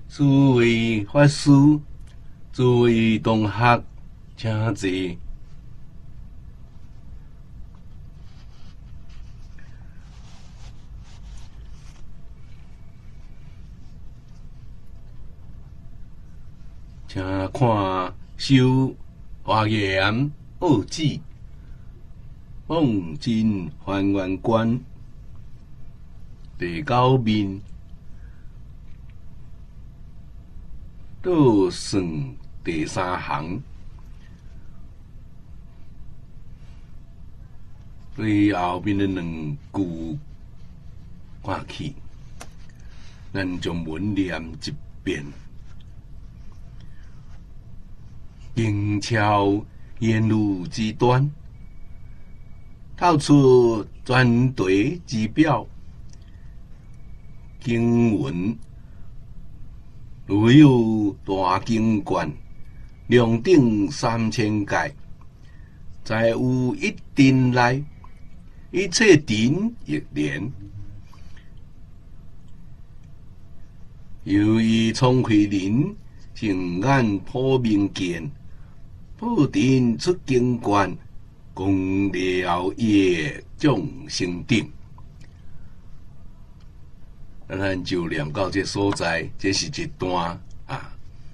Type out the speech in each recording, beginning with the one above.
诸位法师、诸位同学，请坐。请看修华严二字，放进还原观第9面，倒算第3行，对后面的2句看起，咱将文念一遍。经超言路之端，透出全题之表。经文如有大经卷，量顶3000界，在有一定内，一切顶亦然。由于聪慧人净眼普明见。普定出经观，功了业众生定。咱就念到这所在，这是一段啊。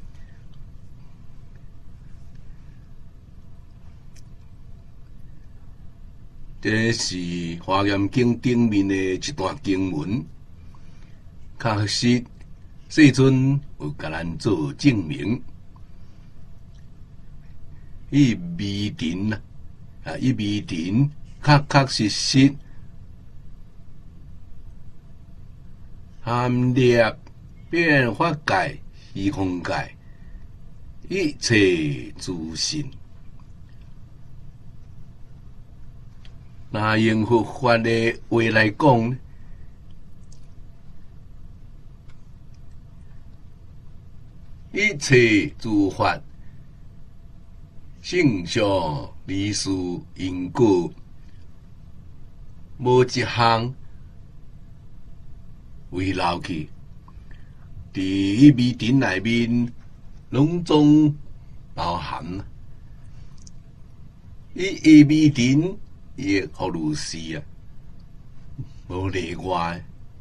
这是《华严经》顶面的一段经文，确实世尊有甲咱做证明。伊微尘啊，伊微尘确实含列变法界、虚空界，一切诸性。那用佛法的话来讲，一切诸法。性相离事因果，无一项遗留去。伫伊微尘内面，拢总包含。伊微尘亦好如是啊，无例外。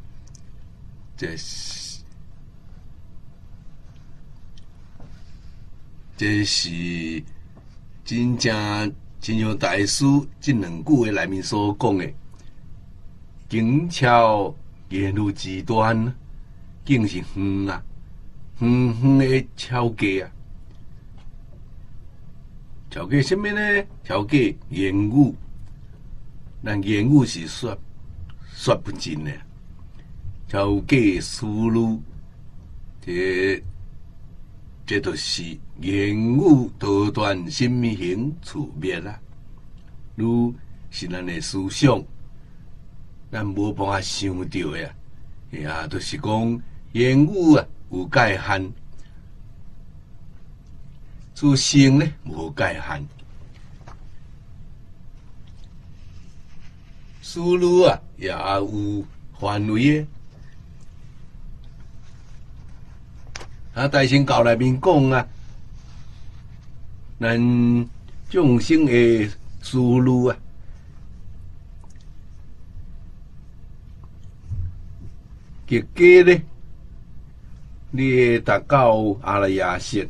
这是。真像大师这2句话内面所讲的，经超言路之端，竟是远啊，远的超过啊。超过什么呢？超过言语，咱言语是说不尽的，超过思路，这就是言语多断心行处灭啊！如是咱的思想，咱无办法想到的啊，就是讲言语啊有界限，自性呢无界限，思路啊也有范围的。大乘教内面讲啊，咱众生的思路啊，结果呢，你达到阿赖耶识，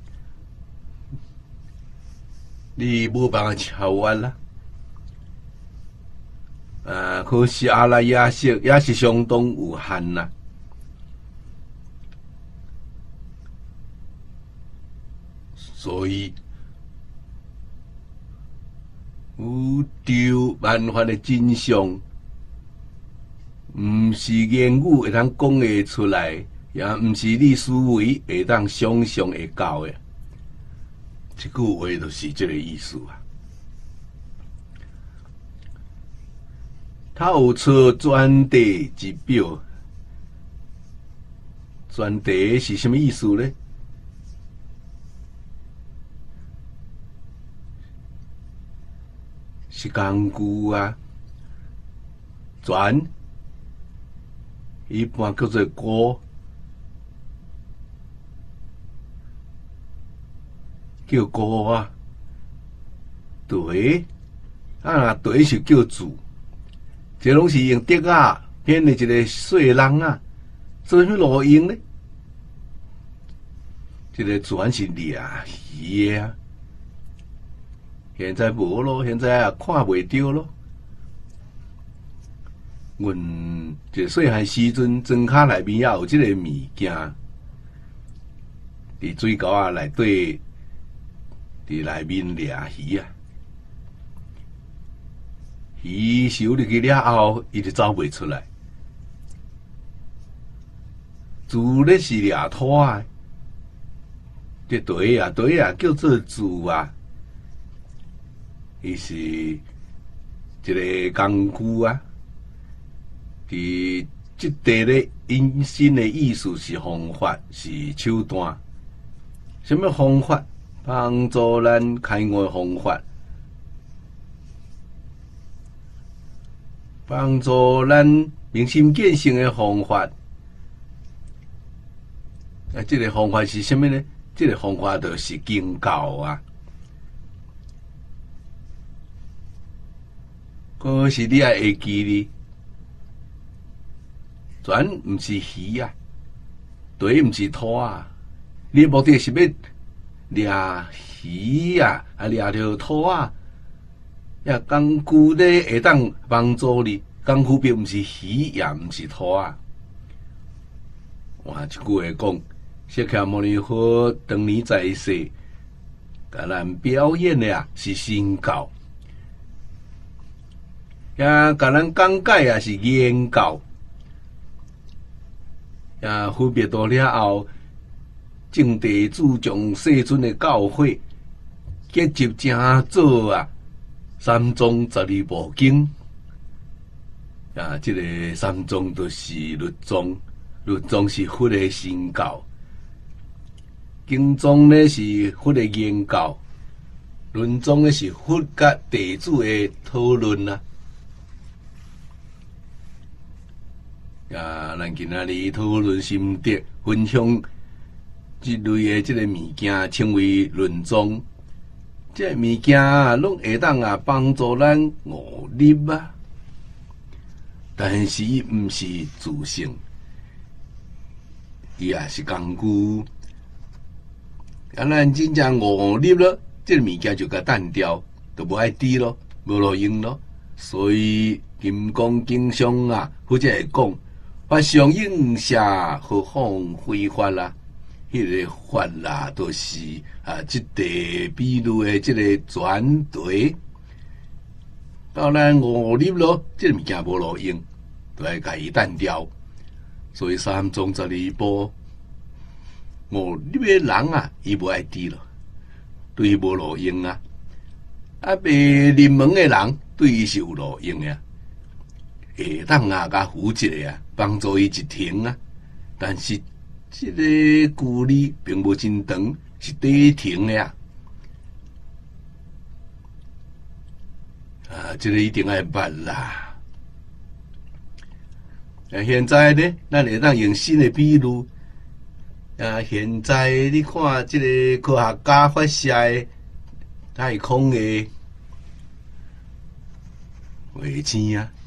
你无办法超越啦。可是阿赖耶识也是相当有限啦。所以，宇宙万法的真相，毋是言语会当讲得出来，也毋是你思维会当想象会到的。这句话就是这个意思啊。透出全题之表，全题是什么意思呢？是工具啊，全一般叫做歌， 叫歌啊，对，啊，对是叫字，这拢是用竹啊编的一个细人啊，做啥路用呢？这个船是掠鱼的啊，现在无咯，现在也看袂着咯。阮这细汉时阵，庄卡内面也有即个物件，伫水沟啊内底，伫内面掠鱼啊。鱼游入去了后，伊就走袂出来。猪咧是掠拖啊，这对啊叫做猪啊，伊是一个工具啊。伫即地咧，引申的意思是方法，是手段。什么方法？帮助咱开悟方法，帮助咱明心见性的方法。啊，这个方法是什么呢？这个方法就是经教啊。可是你也会记哩。船毋是鱼啊，对毋是拖啊，你的目的是要掠鱼啊，啊掠着拖啊，呀工具咧会当帮助你，工具并毋是鱼，也毋是拖啊。换一句话讲，释迦牟尼佛当年在世，甲咱表演的啊是身教，也甲咱讲解啊是言教。也分别到了后，正地主将世尊的教诲结集成做啊三宗12部经。啊，这个三宗就是律宗，律宗是佛的身教，经宗呢是佛的言教，论宗呢是佛甲地主的讨论啊。啊，咱今仔日讨论心得，分享这类的这个物件，称为论宗。这个物件啊，拢会当啊帮助咱悟入啊，但是毋是自性，伊也是工具。啊，咱真正悟入了，这个物件就甲单掉，就无爱滴咯，无路用咯。所以金刚经上啊，或者会讲。法上应下，何况非法啦？迄个法啦，都是啊，即地比如的即个转对，到咱悟入咯，即个物件无路用，都要甲伊单掉。所以三宗12部，悟入的人啊，伊无爱知咯，对伊无路用啊。啊，未入门的人，对伊是有路用的。会当啊，甲扶一个啊，帮助伊一停啊。但是这个距离并无真长，是短停的啊。啊，这个一定要捌啦。啊，现在呢，咱会当用新的比喻。啊，现在你看这个科学家发射的太空的卫星啊。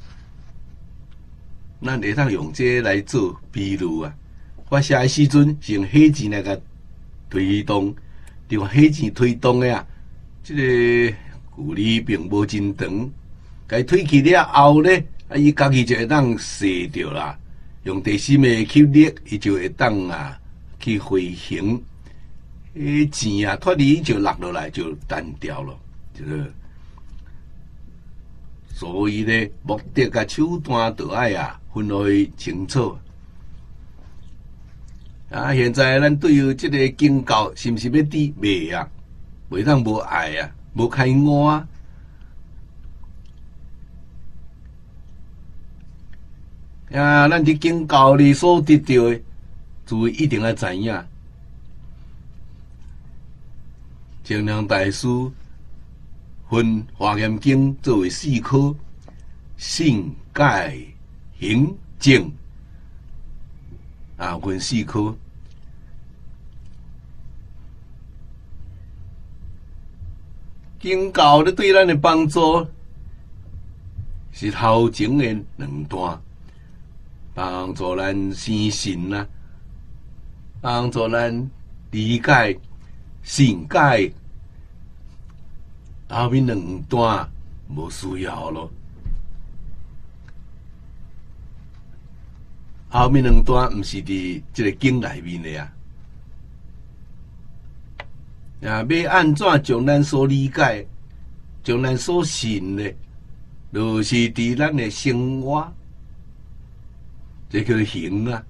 咱会当用这来做比喻啊，发射的时阵是用火箭来甲推动，就火箭推动的啊，这个距离并无真长，甲伊推去了后呢，啊，伊家己就会当射着啦，用第三的吸力，伊就会当啊去飞行，迄箭啊脱离就落落来就单掉了，就是。所以呢，目的甲手段都爱啊分开清楚。啊，现在咱对于这个经教是毋是要知未啊？袂当无爱啊，无开悟啊。啊，咱伫经教里所得到的，注意一定要知影。清凉大师分《华严经》作为4科：性、解、行、证。啊，分4科。 经教咧对咱的帮助是头前的两段，帮助咱生信啊，帮助咱理解信解，后面两段无需要咯。后面两段毋是伫即个经内面的啊。要安怎将咱所理解、将咱所信的，就是伫咱的生活，这叫做行啊。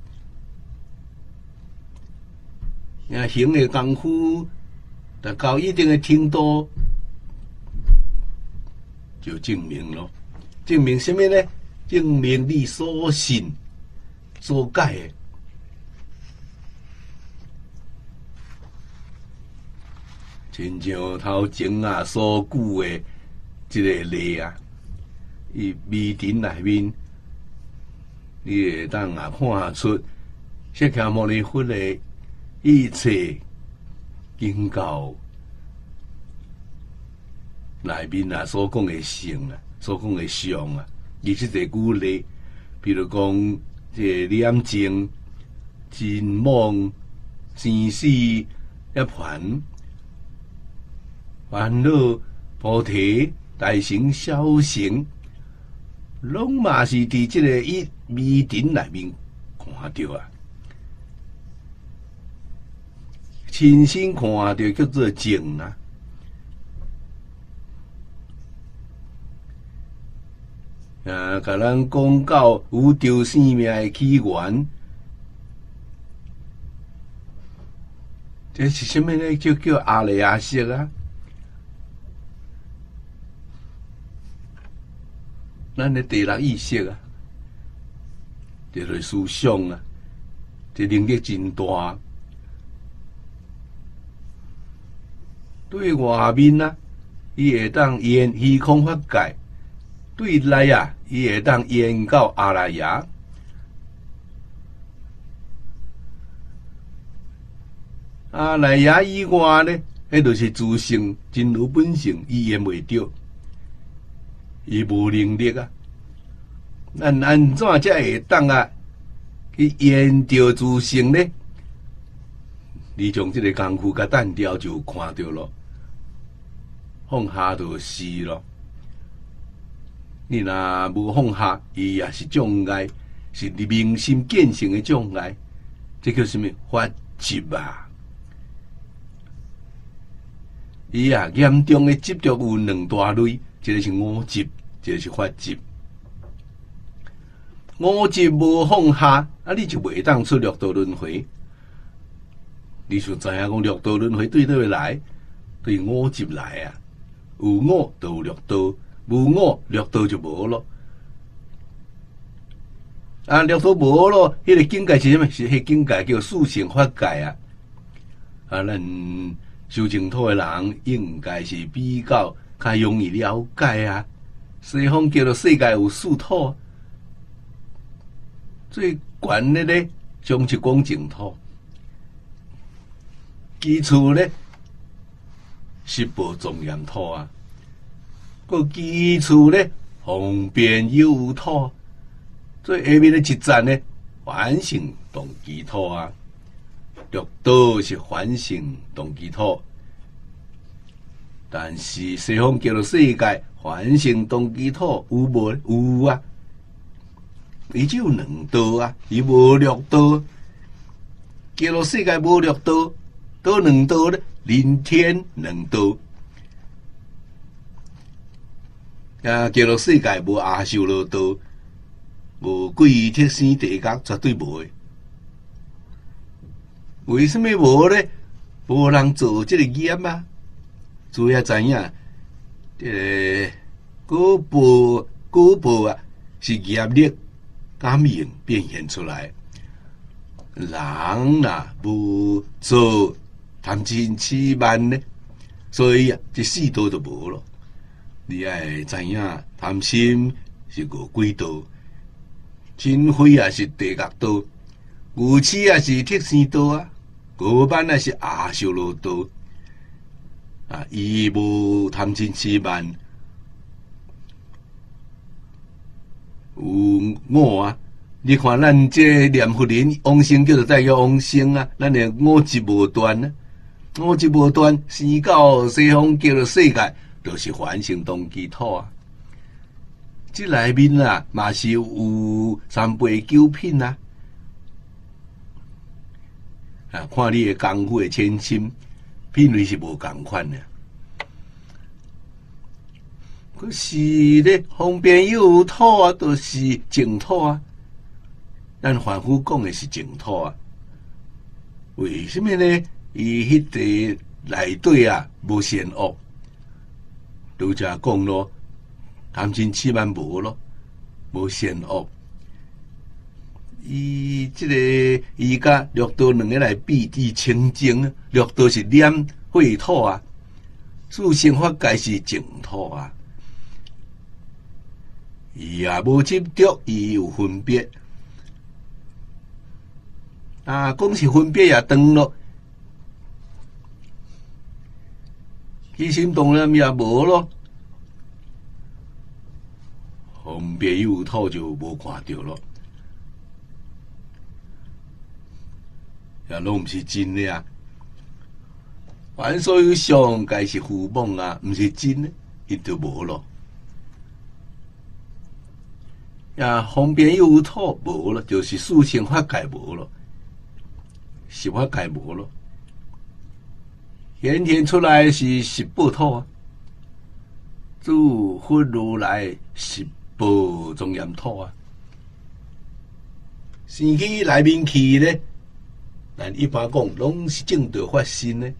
行的功夫，达到一定的程度，就证明咯。证明什么呢？证明你所信、所解的。亲像头前啊所举的即个例啊，伊密典内面，你会当啊看出释迦牟尼佛的一切经教内面啊所讲的性啊，所讲的相啊，以即个举例，比如讲这念经、真妄、生死一盘。烦恼、菩提、大乘、小乘，拢嘛是伫即个一密典内面看到啊，亲身看到叫做证啊。甲咱讲到宇宙生命的起源，这是什么呢？就叫阿赖耶识啊。咱的第六意识啊，这类思想啊，这能力真大。对外面啊，伊会当言虚空法界；对内啊，伊会当言到阿赖耶。阿赖耶以外呢，迄就是自性真如本性，伊言袂着。伊无能力啊，咱安怎才会当啊去验着自性呢？你从这个功夫甲单调就看到咯，放下就是咯。你若无放下，伊也是障碍，是你明心见性的障碍。这叫什么？法执啊！伊啊严重的执着有两大类。一个是我执，一个是法执。我执无放下，啊，你就袂当出六道轮回。你就知影讲六道轮回对倒来，对我执来啊。有我就有六道，无我六道就无咯。啊，六道无咯，迄个境界是什么？是迄境界叫四性法界啊。啊，咱修净土的人应该是比较容易了解啊。西方叫做世界有四土，最悬的呢，将是讲净土，基础呢是无庄严土啊，个基础呢方便有土，最下面的一站呢反省动机土啊，六道是反省动机土。但是西方叫做世界反省动机土有无？有啊，伊只有两道啊，伊无六道。叫做世界无六道，倒两道咧？人天两道。啊，叫做世界无阿修罗道，无鬼铁生地狱，绝对无诶。为什么无咧？无人做这个业啊？主要知影，果报啊，是业力感应变现出来。人呐，无做贪嗔痴慢呢，所以啊，这四道就无咯。你爱知影，贪心是五鬼道，嗔恚啊是地狱道，愚痴啊是铁生道啊，傲慢啊是阿修罗道。 伊无贪嗔痴慢，有我啊！你看咱这念佛人往生叫做带叫往生啊，咱的我执无断啊，我执无断，生到西方叫做世界，就是凡圣同居土啊。这内面啊，嘛是有三杯九品啊。看你的功夫的浅深，品味是无共款的。可是咧，方便有土啊，都是净土啊。咱凡夫讲的是净土啊，为什么呢？伊迄个内底啊，无善恶，拄则讲咯，贪嗔痴慢无咯，无善恶。伊即个伊甲六道两个来比，伊清净，六道是念秽土啊，自性法界是净土啊。伊也无执着，伊有分别。讲是分别也长咯，起心动念也无咯，分别有土就无看到咯，也拢毋是真的啊！凡所有相，该是虚妄啊，毋是真的，伊就无咯。方便有土无咯，就是四性法界无咯。是法界无咯，显现出来是十报土啊，诸佛如来十报庄严土啊，生起内面去咧，咱一般讲拢是正道发心咧，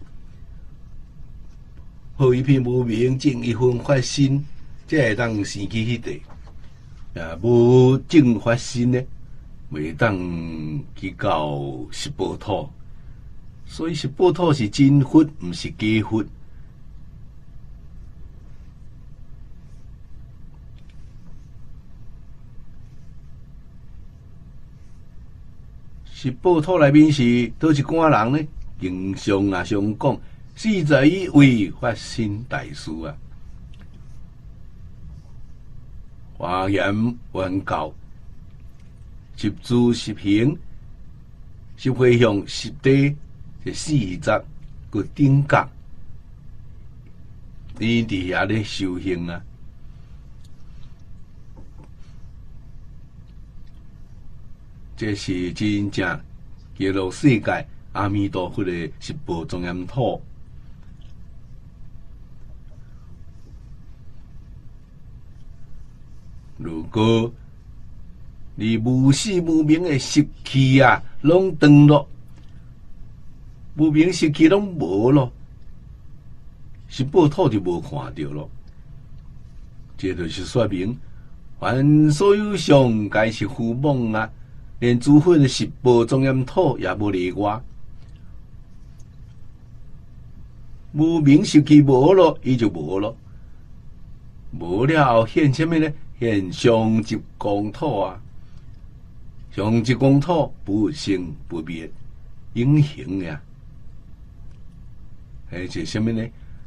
好一片无明正一分发心，才会当生起迄个，无正发心咧。袂当去到十报土，所以十报土是真佛，毋是假佛。十报土内面是倒一寡人呢？经常常讲，是在于为发心大事啊，华严原教。十住十行，十回向，十地，是40个顶格，你伫遐咧修行啊。这是真正记录世界阿弥陀佛的十报庄严土。如果你无始无明的习气啊，拢断咯，无明习气拢无咯，十报土就无看到咯。这就是说明，凡所有相，皆是虚妄啊！连诸佛的十报庄严土也无例外。无明习气无咯，伊就无咯。无了后现什么呢？现相即光土啊！上即光土不生不灭，永恒呀！是什么呢？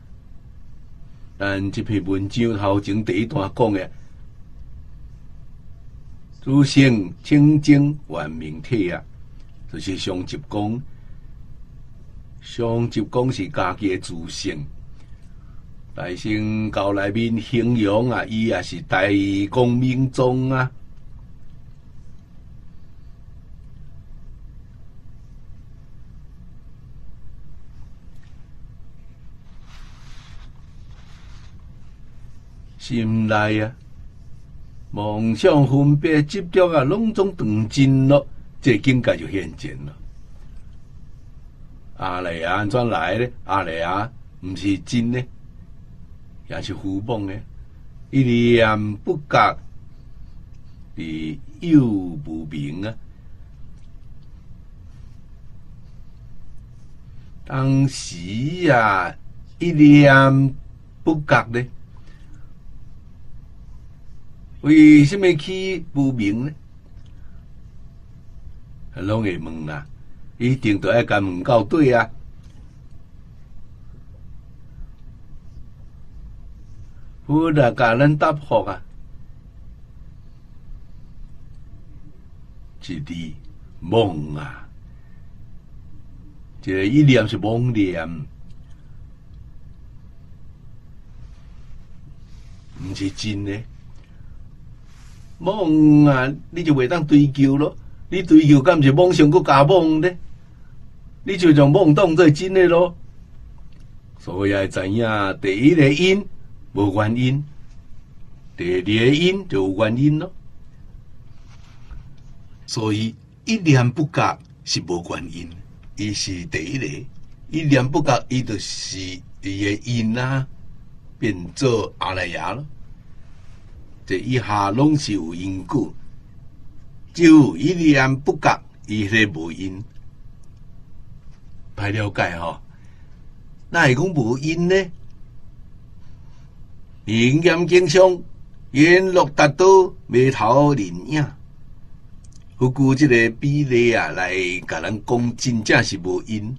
咱这篇文章头前第一段讲的，诸性清净圆明体啊，就是上即光。上即光是家己的自性，大乘教内面形容啊，伊也是大光明宗啊。心内啊，妄想分别执着啊，拢总断尽咯，这境界就现前了。阿赖耶安怎来呢？阿赖耶毋是真呢，也是虚妄的。一念不觉，是有无明啊。当时啊，一念不觉呢？为什么去无明呢？拢会问啦，一定都要甲问到对啊。 佛来甲咱答复啊，一字妄啊，这个意念是妄念，毋是真的。妄啊，你就袂当追求咯。你追求，敢毋是妄想搁加妄呢？你就将妄当做真的咯。所以要知影，第一个因无原因，第二个因就有原因咯。所以一念不觉是无原因，伊是第一个。一念不觉，伊就是伊个因啊，变做阿赖耶咯。这以下拢是有因果，只有一念不觉，伊迄个无因。歹了解吼，那会讲无因呢？灵验经上，言落达到眉头人影，不顾这个比例啊，来甲咱讲，真正是无因。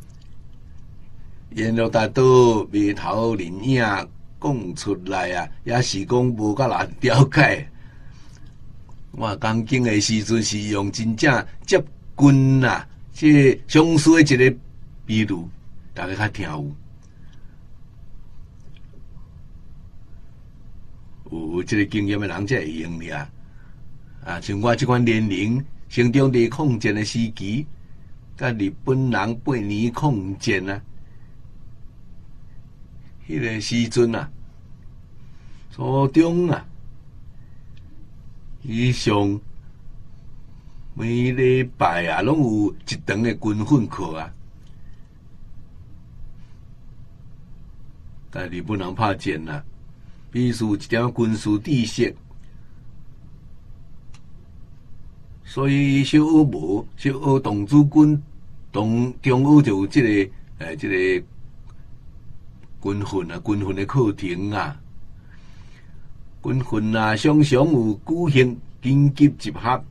言落达到眉头人影讲出来啊，也是讲无甲人了解。我讲经的时阵是用真正接近啊。这相似的一个比喻，大家较听有这个经验的人才会用俩。啊，像我这款年龄，成长伫抗战的时期，甲日本人8年抗战啊，迄个时阵啊，初中啊，以上。每礼拜啊，拢有一堂的军训课啊，甲日本人拍战啊，必须一点军事知识，所以小学无，小学童子军，中学就有这个这个军训啊，军训的课程啊，军训啊，常常有举行紧急集合。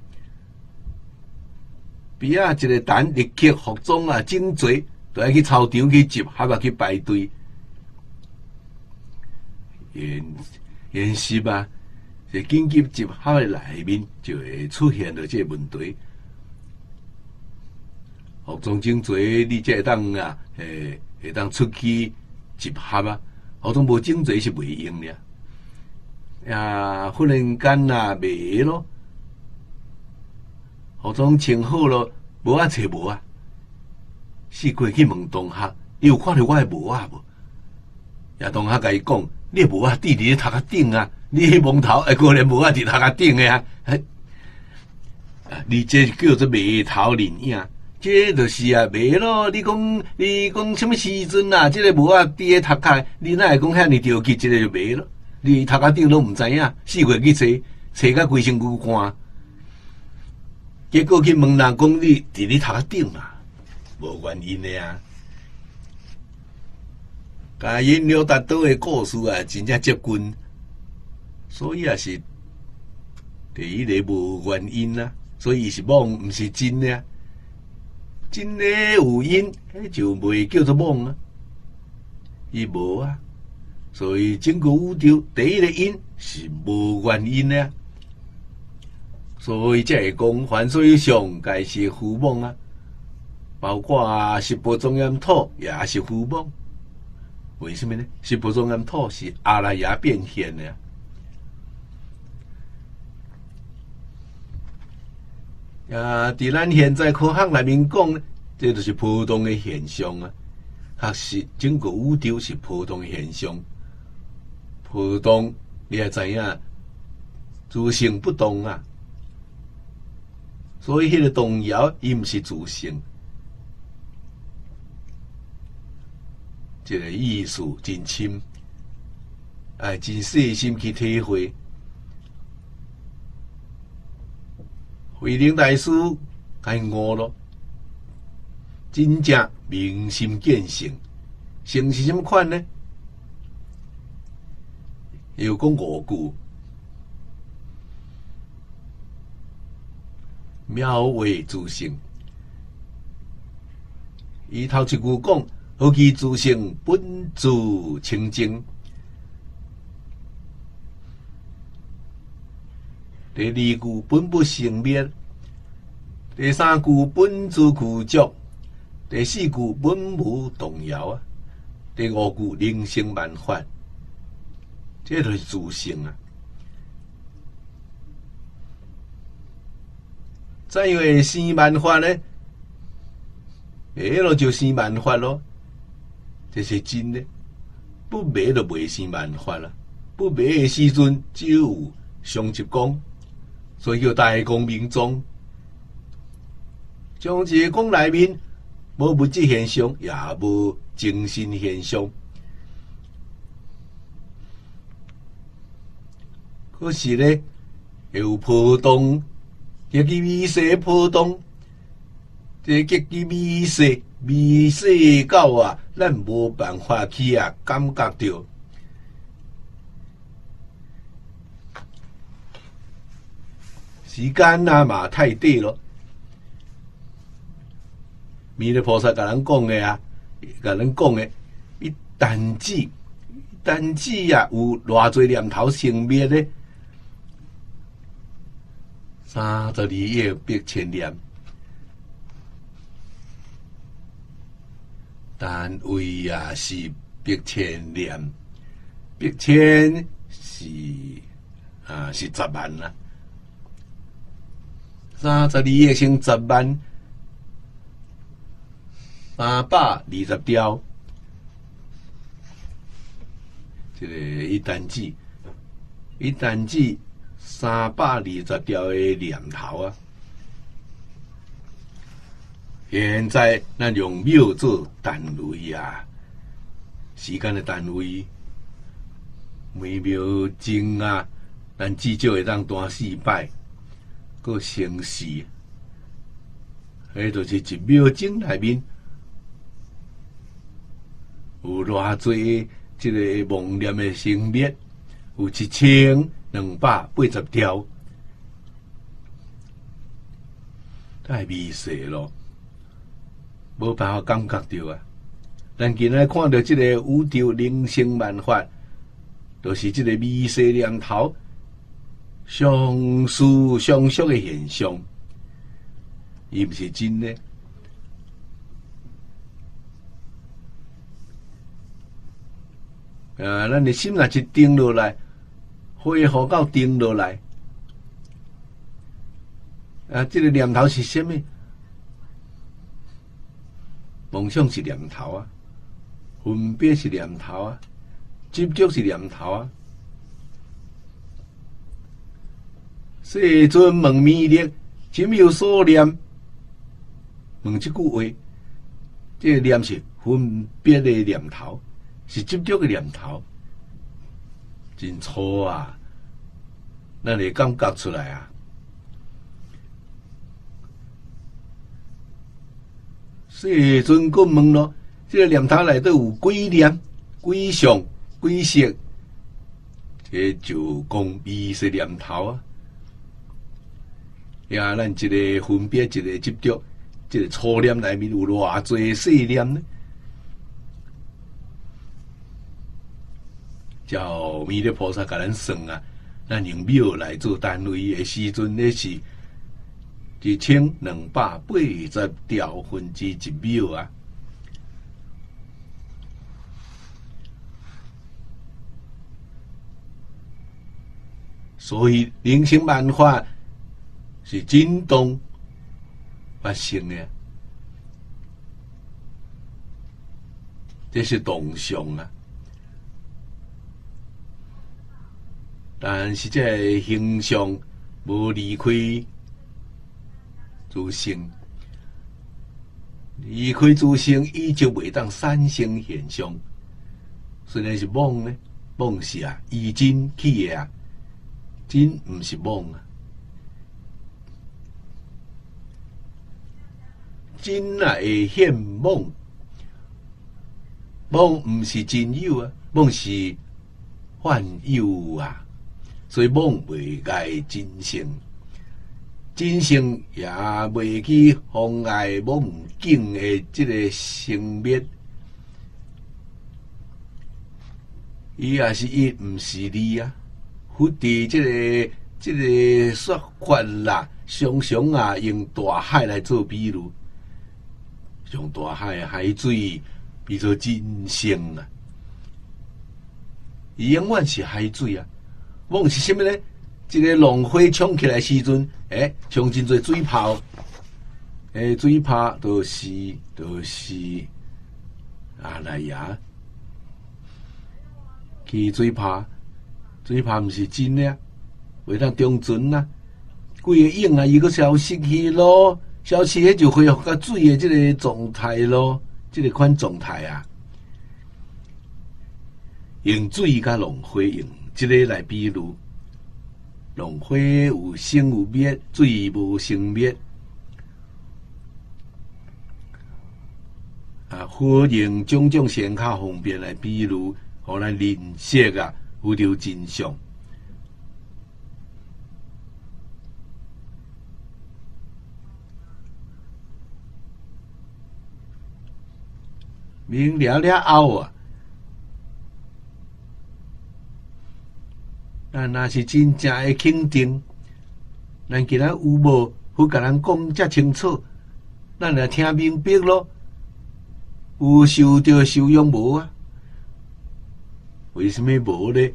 边啊一个单立刻服装啊，整齐，都要去操场去集合啊，去排队演习啊。这紧急集合的内面就会出现了这个问题。服装整齐，你才会当啊，会当出去集合啊。服装无整齐是袂用的啊。忽然间啊，袂咯。服装穿好咯，无啊找无啊，四过去问同学，你有看到我的无啊无？也同学甲伊讲，你无啊滴伫咧头壳顶啊，你迄蒙头果然无啊伫头壳顶的啊！你这叫做眉头人影，这就是啊眉咯。你讲什么时阵啊？这个无啊伫咧头壳，你哪会讲遐尼着急？这个就眉咯。你头壳顶拢毋知影，四过去找甲规身躯汗。结果去问人讲你伫你头壳顶啊，无原因的啊。甲因了达到的故事啊，真正接近，所以也是第一个无原因啊，所以是妄，毋是真的啊。真的有因，迄就袂叫做妄啊，伊无啊。所以整个宇宙第一个因是无原因的啊。所以才会讲，凡所有相，皆是虚妄啊。包括十部庄严土也是虚妄。为什么呢？十部庄严土是阿赖耶变现的啊。伫咱现在科学内面讲，这就是波动的现象啊。确实，整个宇宙是波动的现象。波动，你也知影，自性不动啊。所以，迄个动摇，伊毋是自性。这个意思真深，真细心去体会。慧能大师该悟咯，真正明心见性。性是什么款呢？又讲5句。妙为自性，伊头一句讲，何其自性本自清净。 第二句本不生灭，第三句本自具足，第四句本无动摇啊，第五句灵性万法，这就是自性啊。怎样会生万法呢？灭了就生万法咯，这是真的。不灭就袂生万法啦。不灭的时阵，只有上一讲，所以叫大光明宗。将这个讲内面无物质现象，也无精神现象。可是呢，会有波动。极其微细波动，这极其微细到啊，咱无办法去啊感觉到。时间啊嘛太短咯。弥勒菩萨甲咱讲的啊，甲咱讲的，一弹指啊，有偌侪念头生灭呢？32亿百千念，单位啊是百千念，百千是10万啦，32亿乘10万，320条，这个一弹指320条的念头啊！现在咱用秒做单位啊，时间的单位，每秒钟啊，咱至少会当单4摆，个成时，迄就是一秒钟内面有偌侪这个妄念的生灭，有1280条，太微细咯，无办法感觉到啊。咱今仔看到这个宇宙灵性万法，就是这个微细念头相属的现象，伊毋是真的。咱的心若一定落来，火候到定落来，这个念头是什么？梦想是念头啊，分别是念头啊，执着是念头啊。世尊问弥勒，今有所念？问这句话，这个念是分别的念头，是执着的念头，真粗啊！咱会感觉出来啊！世尊佫问咯，这个念头内底有几念、几相、几色？这就讲微细念头啊！呀，咱一个分别，一个执着，这个粗念内面有偌侪细念呢？叫弥勒菩萨甲咱算啊，咱用秒来做单位的时阵，那是1280条分之一秒啊。所以灵性万法是真动发生的，这是动相啊。但是这个形象无离开自性，离开自性，伊就袂当产生现象。虽然是梦呢，梦是啊，依真起的啊，真毋是梦啊，真啊会现梦，梦毋是真有啊，梦是幻有啊。所以梦袂碍真性，真性也袂去妨碍梦境的这个生灭。伊也是伊，毋是你啊！佛伫这个这个说法啦，常常啊用大海来做比喻，用大海的海水比作人生啊，伊永远是海水啊。梦是什么呢？这个浪花冲起来时阵，冲真侪水泡，水泡就是来呀，去水泡毋是真的啊，袂当中存啊，几个影啊，伊个消失去咯，消失迄就恢复到水的这个状态咯，这个款状态啊，用水甲浪花用这个来比喻。浪花有生有灭，水无生灭。火用种种显卡方便来比喻，互咱认识啊，有着真相。明了了后啊，咱若是真正的肯定，咱今仔有无好甲咱讲遮清楚，咱来听明白咯。有受着受用无啊？为什么无呢？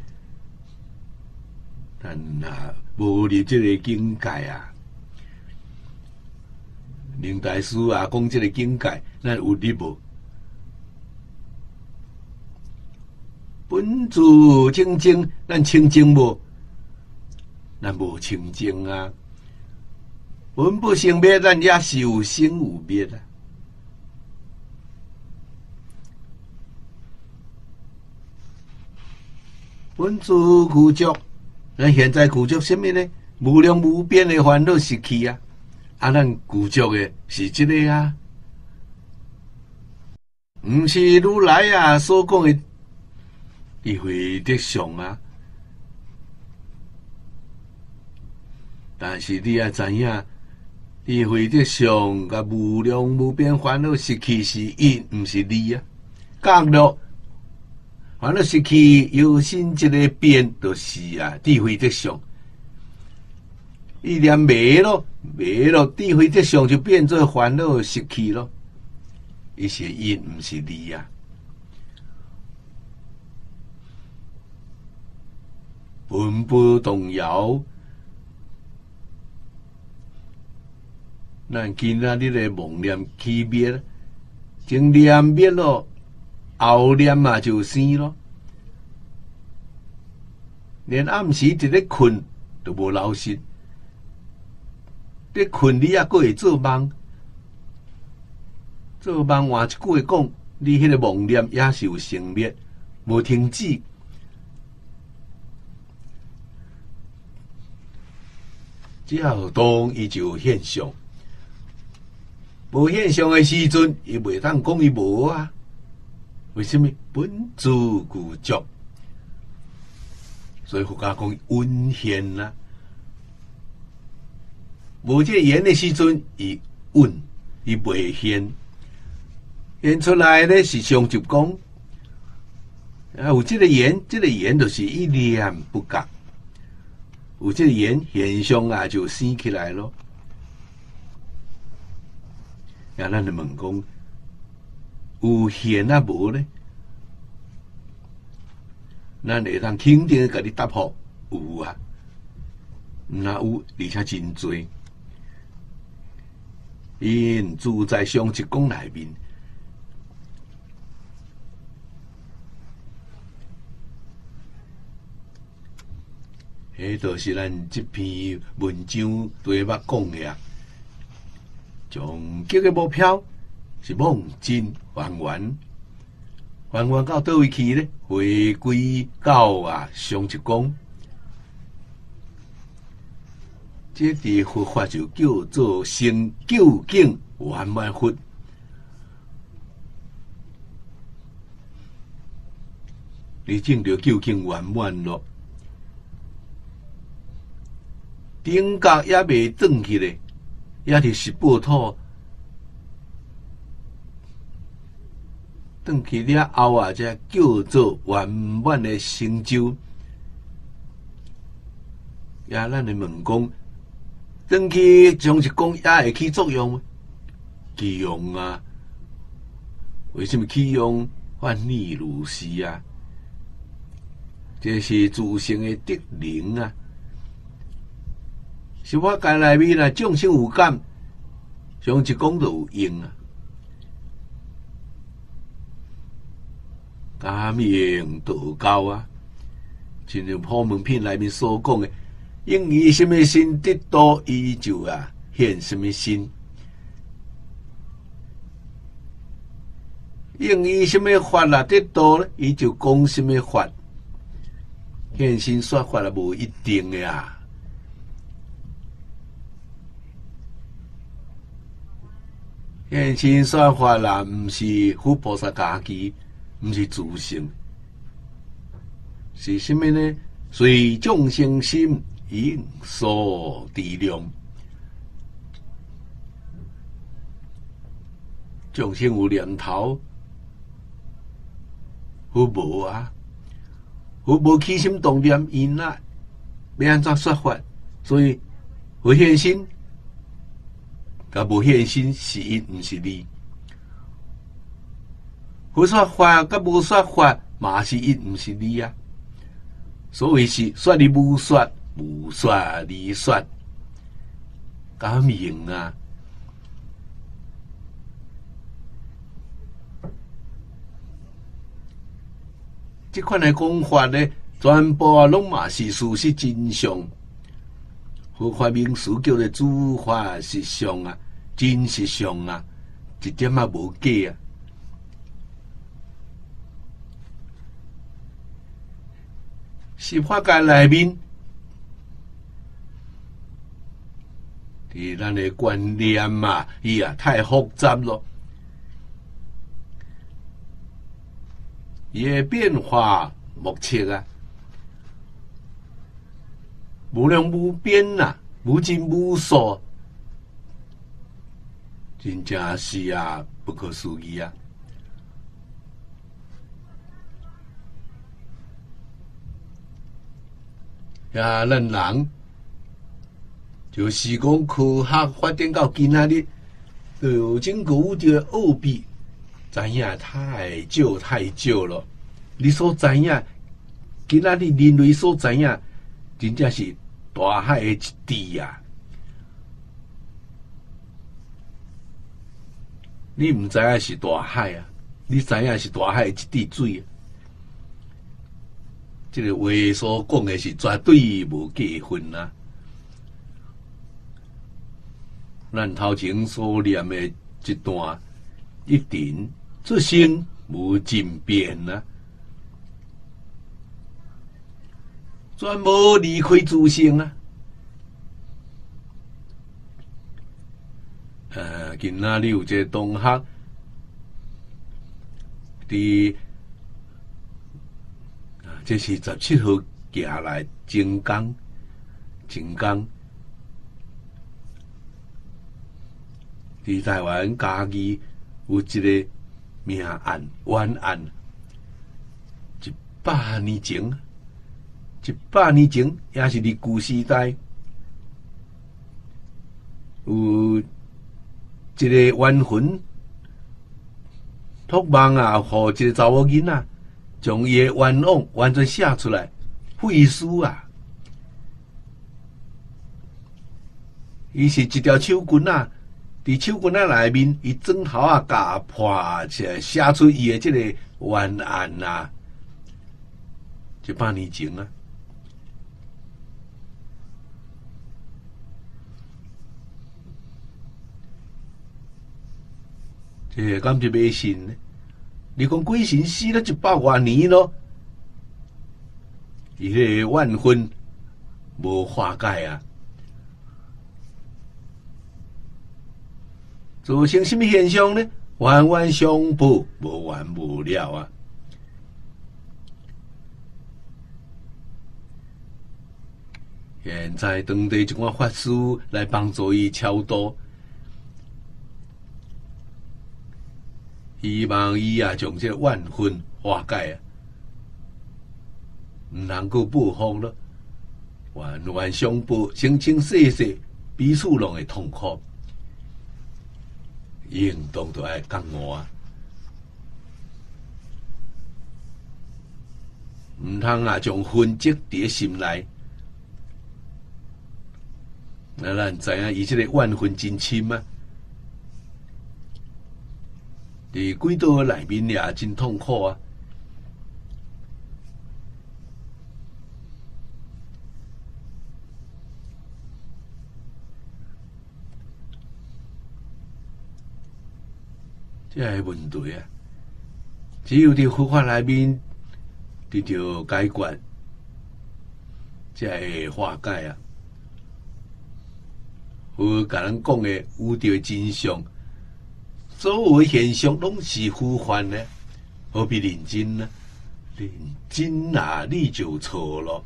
咱无入这个境界啊！林大师啊，讲这个境界，咱有入无？本自清净，咱清净无？咱无清净啊！本不生灭，咱也是有生有灭啊！本自具足，咱现在具足什么呢？无量无边的烦恼习气啊！咱具足的是这个啊，毋是如来啊所讲的智慧德相啊。但是你也知影，智慧德相甲无量无边烦恼习气是因，毋是理啊。角落。烦恼习气有心一个变，就是啊，智慧德相。意念迷咯，智慧德相就变做烦恼习气咯。伊是因，毋是理啊。分不动摇，咱今仔日的妄念起灭，前念灭咯。后念嘛就生咯，连暗时伫咧困都无老实，咧困你还佫会做梦，换一句话讲，你迄个妄念也是有生灭，无停止。只要当伊就有现象，无现象的时阵，伊袂当讲伊无啊。为什么本自具足？所以佛家讲温现啦，无这言的时阵，伊温，伊未现，现出来呢是上集讲，有这个言，就是一念不觉，有这个言现象啊就生起来咯。咱就问讲。有现啊无呢？咱会当肯定甲你答复有啊，那有而且真多。因住在上一讲内面，迄就是咱这篇文章对捌讲的啊。终极的目标是妄真还原，还原到倒位去呢？回归到上一讲，这伫佛法就叫做成究竟圆满佛。你证着究竟圆满咯，顶角也未转去咧，也伫十八土。转去了后才叫做圆满的成就。 也咱会问讲，转去将一讲也会起作用吗？起用啊！为什么起用反逆如是啊？这是自性的德能啊！是法界内面啊，众生有感，将一讲就有用啊！感应道交啊！亲像普门品内面所讲的，应以什么心得道，伊就啊现什么心；应以什么法啊得道咧，伊就讲什么法。现身说法啊，无一定的啊。现身说法啦，毋是佛菩萨家己，毋是自性，是什么呢？随众生心，应所知量。众生有念头，佛无啊，佛无起心动念，因啊要安怎说法？所以佛现身。甲无现身是因，毋是你；佛说法甲无说法嘛是因，毋是你啊。所谓是说你无说，无说你说，敢明啊？这款的讲法呢，全部啊拢嘛是事实真相。佛法名词叫做诸法实相啊，真实相啊，一点也无假啊。是法界内面，伫咱的观念嘛，伊啊太复杂咯，伊的变化莫测啊。无量无边呐、无尽无数，真正是啊，不可思议啊！呀，咱人就是讲科学发展到今仔日，有真古的奥秘，知影太少了。你所知影，今仔日人类所知影，真正是大海的一滴啊！你唔知影是大海啊，你知影是大海的一滴水啊。这个话所讲的是绝对无假分啊！咱头前所念的一段，一定出生无尽变啊！全无离开自性啊！今仔日有一个同学伫这是17号行来精工，伫台湾嘉义有一个命案冤案，100年前。100年前，也是日据时代，有一个冤魂托梦啊，互一个查某囡仔，将伊的冤枉完全写出来，废书啊！伊是一条手棍啊，伫手棍啊内面，伊砖头啊夹破起来，写出伊的这个冤案啊！100年前啊。这敢是迷信呢？你讲鬼神死了100多年咯，伊迄个怨恨无化解啊，造成什么现象呢？冤冤相报，无完无了啊！现在当地一寡法师来帮助伊超度。希望伊啊，将这怨恨化解啊，毋通够报复咯。 冤冤相报，生生世世，彼此拢会痛苦。行动都爱共换，毋通啊将分积伫心内。那咱知影，伊即个怨恨真深啊！伫鬼岛内面也真痛苦啊！这个问题啊，只有伫佛法内面得到解决，才会化解啊！有甲咱讲的有着真相，所有现象拢是虚幻的，何必认真呢？认真啊，你就错了。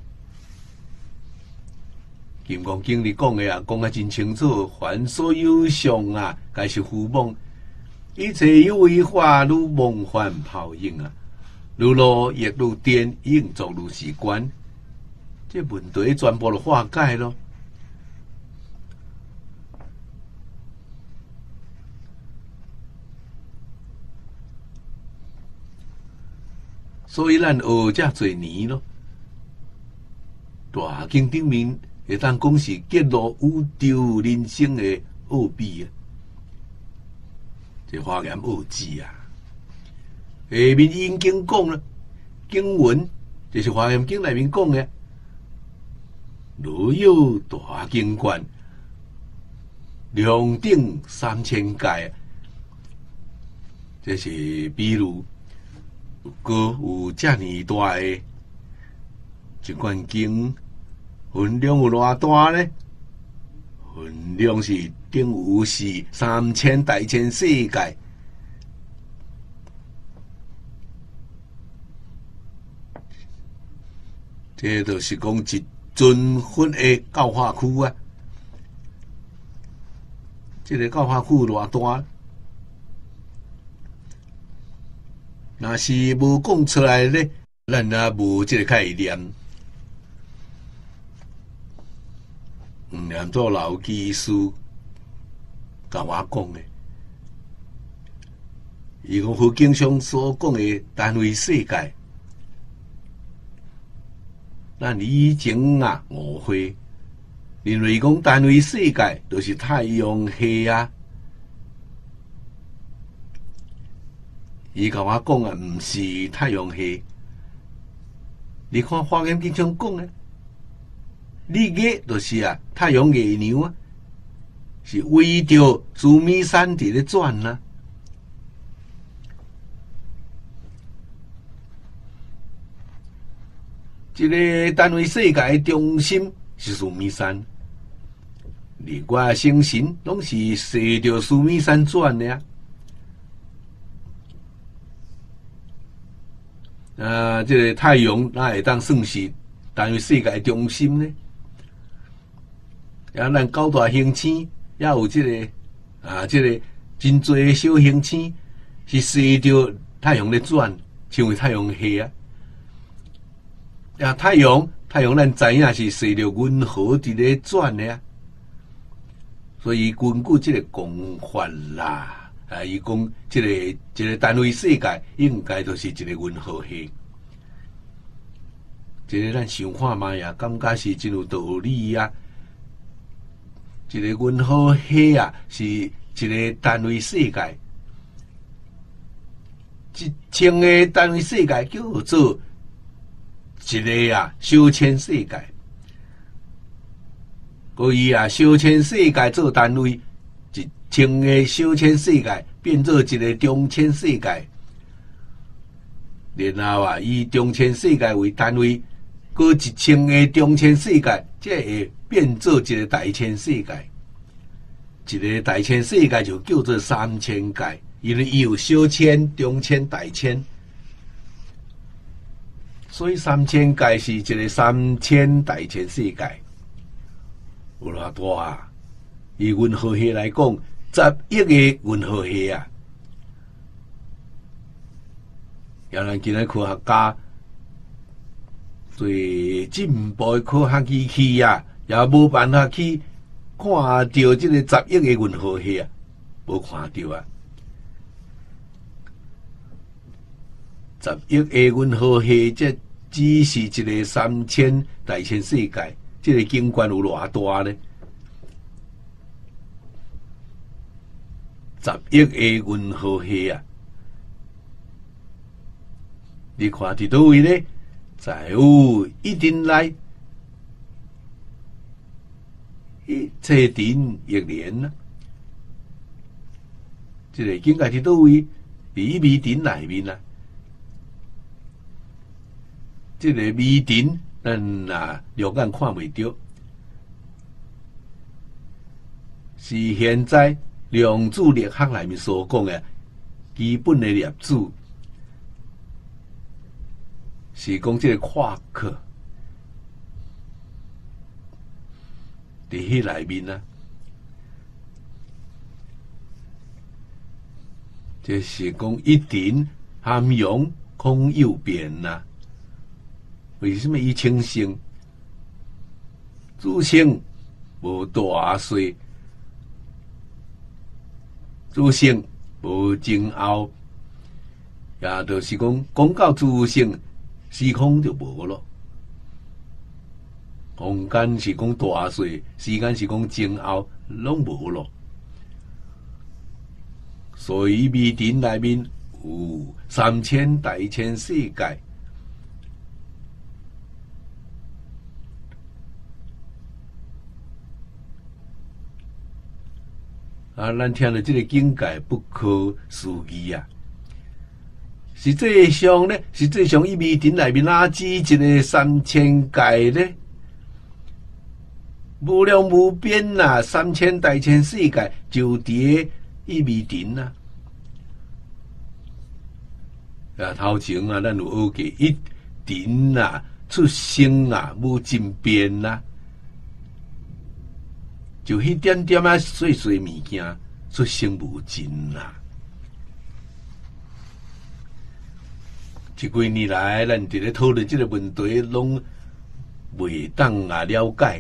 金刚经里讲的啊，讲啊真清楚，凡所有相啊，皆是虚妄。一切有为法，如梦幻泡影啊，如露亦如电，应作如是观。这问题全部都化解咯。所以咱学遮侪年咯，大经顶面会当讲是揭露宇宙人生的奥秘啊！这华严奥旨啊，下面已经讲了，经文就是华严经内面讲的，如有大经卷，量顶3000界，这是比如个有遮尔大的一卷经，分量有偌大呢？分量是等于是3000大千世界，这就是讲一尊佛的教化区啊！这个教化区偌大，若是无讲出来咧，咱也无这个概念。念做老技师甲我讲的，伊讲佛经上所讲的单位世界，咱以前啊误会，认为讲单位世界就是太阳系啊。伊甲我讲啊，毋是太阳系。你看华严经上讲的。日月就是啊，太阳月亮啊，是围着须弥山伫咧转啊。这个单位世界的中心是须弥山，日月星辰拢是随着须弥山转的啊。这个太阳哪会当算是单位世界的中心呢？咱9大行星也有这个这个真多小行星是随着太阳咧转，成为太阳系啊。太阳咱知影是随着银河伫咧转的啊。所以根据这个讲法啦，伊讲这个单位世界应该就是一个银河系。这个咱想看嘛呀，感觉是真有道理啊。一个银河系啊，是一个单位世界，一千个单位世界叫做一个小千世界。所以小千世界做单位，一千个小千世界变做一个中千世界，然后以中千世界为单位，搁1000个中千世界，这会变做一个大千世界。一个大千世界就叫做3000界，因为伊有小千、中千、大千，所以3000界是一个3000大千世界。有偌大啊！以银河系来讲，10亿个银河系啊！要咱今日科学家最进步的科学机器啊，也无办法去看到这个10亿的银河系啊，无看到啊。10亿的银河系，这只是一个3000大千世界，这个景观有偌大呢？10亿的银河系啊！你看伫倒位呢？在有一定来测定1年啊！这个境界伫倒位？伫微尘内面啊！这个微尘，咱啊肉眼看袂到，是现在量子力学内面所讲的基本的粒子。是讲这个夸克伫迄内面啊，这是讲一定含容空有变呐。为什么伊清性？自性无大细，自性无前后，也就是讲到自性。时空就无咯，空间是讲大细，时间是讲前后，拢无咯。所以微尘内面有3000大千世界，啊，咱听到这个境界不可思议啊！实际上呢，伊微尘内面哪止一个3000界呢？无量无边呐，3000大千世界就伫伊微尘啊！啊，头前啊，咱有学过一尘啊，出生啊，无尽变啊，就迄点点啊细细物件出生无尽啊。这几年来，咱伫咧讨论这个问题，拢袂当啊了解。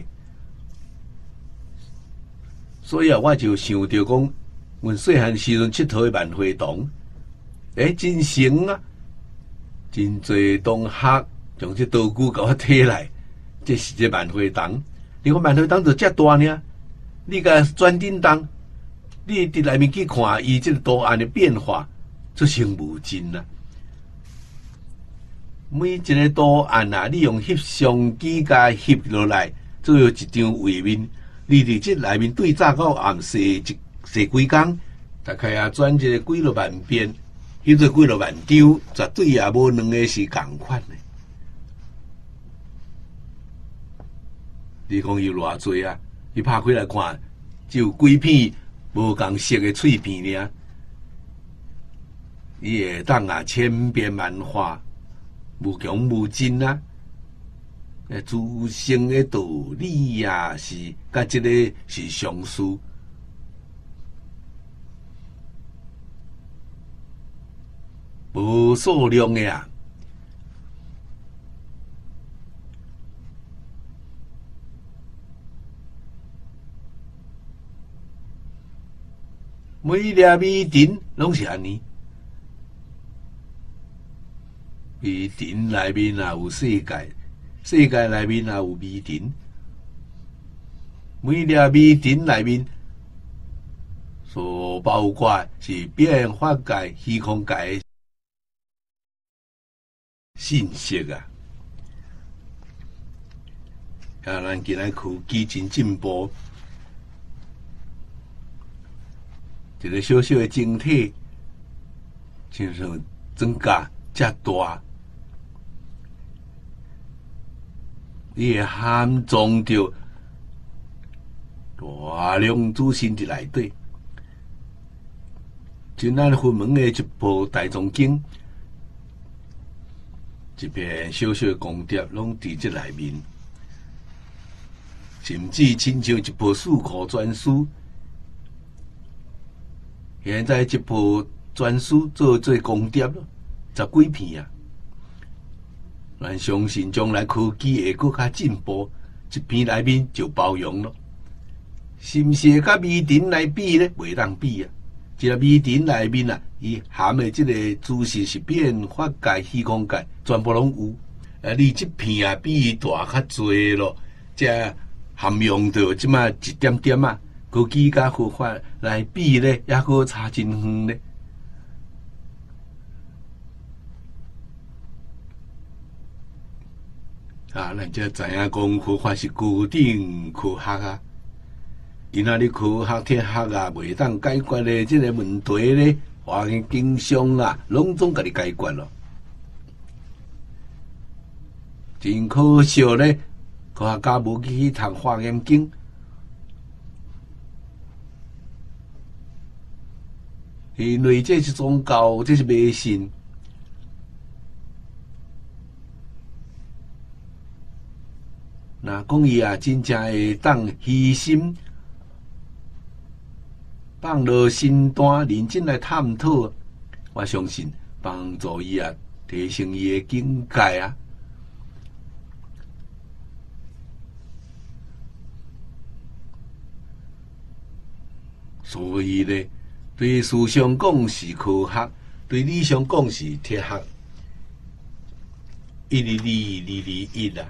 所以啊，我就想着讲，阮细汉时阵佚佗的万花筒，真成啊，真侪同学将这道具甲我摕来，这是这万花筒。你看万花筒就遮大呢，你甲转叮当，你伫内面去看伊这个图案的变化，出生无尽啊！每一个图案啊，你用翕相机甲翕落来，做一张画面。你伫这内面对早到暗时几工，大概啊转一个几落万遍，翕做几落万张，绝对也无两个是共款的。你讲有偌济啊？你拍开来看，只有几片无共色的碎片尔。伊会当啊千变万化。无穷无尽啊！自性的道理啊，是甲这个是相似，无数量的啊！每粒微尘拢是安尼。微尘内面也有世界，世界内面也有微尘。每粒微尘内面所包括是变化界、虚空界信息啊！咱今仔科技真进步，一个小小的晶体，就是增加遮大。伊会含装着大量资讯伫内底，就咱分门的一部大藏经，一片小小的光碟，拢伫这内面，甚至亲像一部数库全书。现在一部全书做光碟了，10几片啊！ 咱相信将来科技会更较进步，一篇内面就包容咯。是毋是甲微尘来比咧？袂当比啊！一个微尘内面啊，伊含的即个知识是变法界、虚空界，全部拢有。你即片啊比伊大较侪咯，即含用到即马一点点啊，科技甲佛法来比咧，还阁差真远咧。啊，咱才知影讲佛法是固定科学啊。今仔日科学、铁学啊，袂当解决的即个问题咧，华严经上啊，拢总甲你解决咯。真可惜咧，科学家无去读华严经，因为这是宗教，这是迷信。那讲伊啊，真正会当虚心放落心肝，认真来探讨，我相信帮助伊啊，提升伊的境界啊。所以咧，对思想讲是科学，对理想讲是铁学，一二一啊。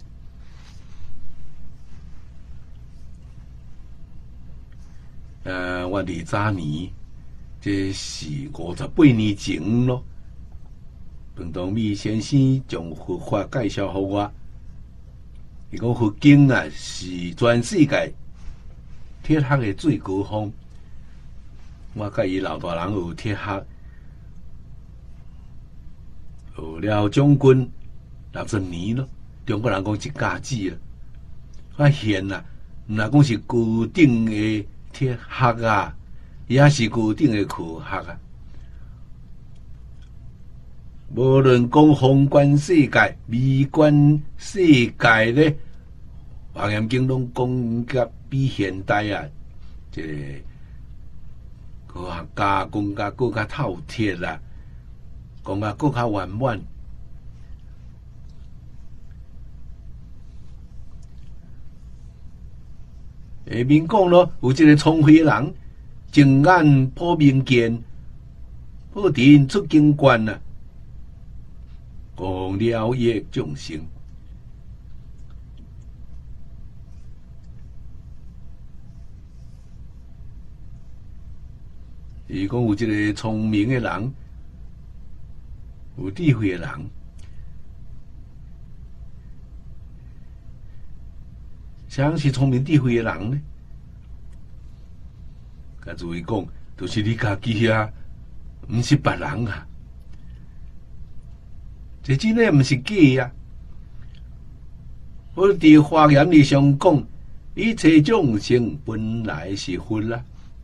我伫早年，这是58年前咯。彭东美先生将佛法介绍给我，伊讲佛经啊是全世界铁学的最高峰。我甲伊老大人学铁学，学了将近60年咯。中国人讲一甲子啊，发现啊，毋若讲是固定的铁学啊，也是固定的科学啊。无论讲宏观世界、微观世界咧，华严经拢讲甲比现代啊，这个科学家讲甲更较透彻啦，讲甲更较圆满。下面讲咯，有一个聪慧人，睁眼破明见，破阵出经观啊，讲了益众生。伊讲有一个聪明的人，有智慧的人，谁是聪明智慧的人呢？甲诸位讲，就是你家己啊，毋是别人啊。这真诶毋是假啊！我伫华严里上讲，一切众生本来是佛啦。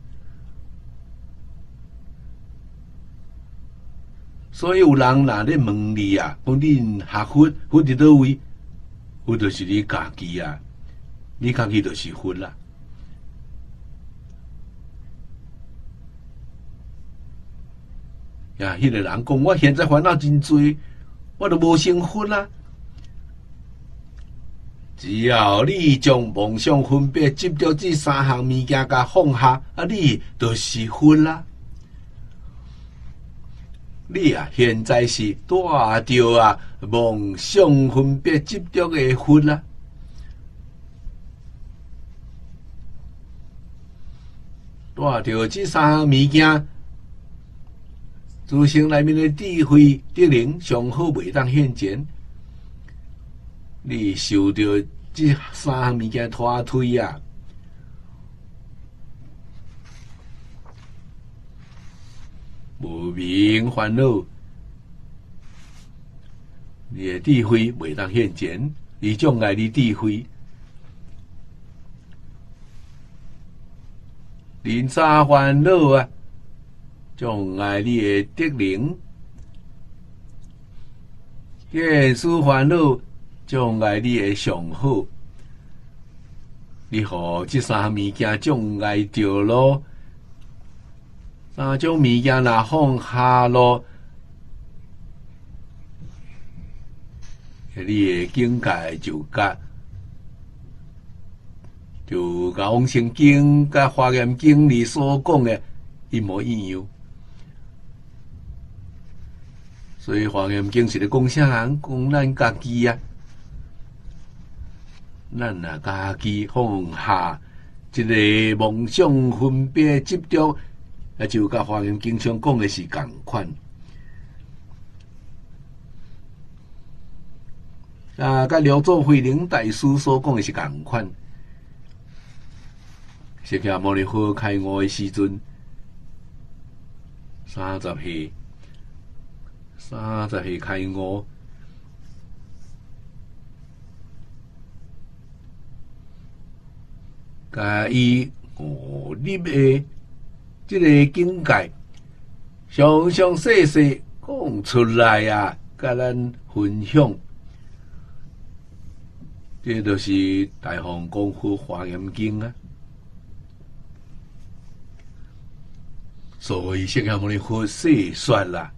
所以有人若咧问你啊，讲恁学佛，佛伫倒位？佛就是你家己啊，你家己就是佛啦。呀，迄个人讲，我现在烦恼真多，我都无成佛啦。只要你将妄想、分别、执着这3项物件甲放下，啊，你就是佛啦。你啊，现在是带着啊妄想、分别、执着的佛啦。带着这3项物件，自性内面的智慧、德能上好袂当现前。你受到这3项物件拖推啊，无明烦恼，你的智慧袂当现前，伊障碍你智慧。临查烦恼啊，障碍你的德能；见思烦恼，障碍你的上好。你互这3项物件障碍着咯，3种物件若放下咯， 你的境界就甲往生经、甲华严经里所讲的一模一样。所以华严经是咧讲啥人？讲咱家己啊，咱若家己放下一个梦想、分别、执着，啊，就甲华严经上讲的是共款。啊，甲廖祖慧能大师所讲的是共款。释迦牟尼佛开悟的时阵，30岁开悟，甲伊立的这个境界，详详细细讲出来啊，甲咱分享。这就是大放功夫华严经啊。所以释迦牟尼佛细说啦，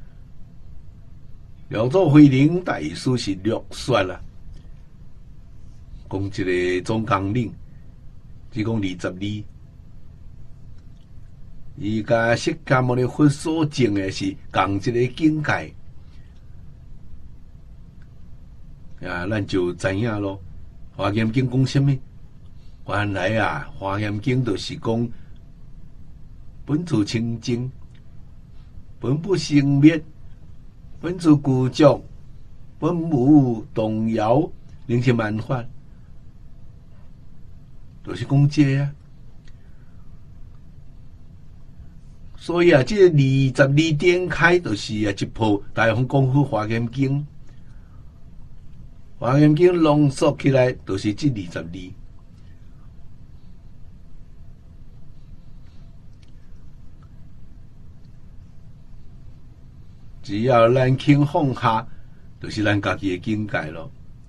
廖祖慧能大师是略说啦，讲一个总纲领，只讲20字。伊甲释迦牟尼佛所证的是同一个境界。啊，咱就知影咯。华严经讲什么？原来啊，华严经就是讲本自清净，本不生灭，本自具足，本无动摇，灵性万法，就是讲这啊。所以啊，这22点开就是啊一部大放功夫华严经。华严经浓缩起来，就是这22。只要咱肯放下，就是咱家己的境界咯，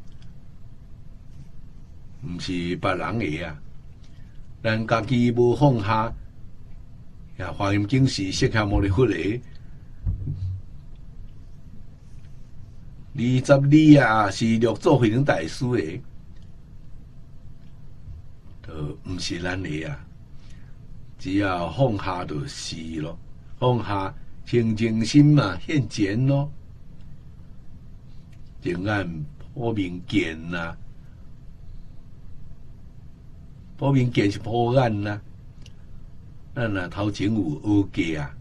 毋是别人的啊。咱家己无放下，呀，华严经是释迦牟尼佛的。22啊，是六祖慧能大师的，毋是咱的啊。只要放下就是咯，放下清净心嘛，现前咯。净眼破明见呐，破明见是破眼呐。咱若头前有学过啊。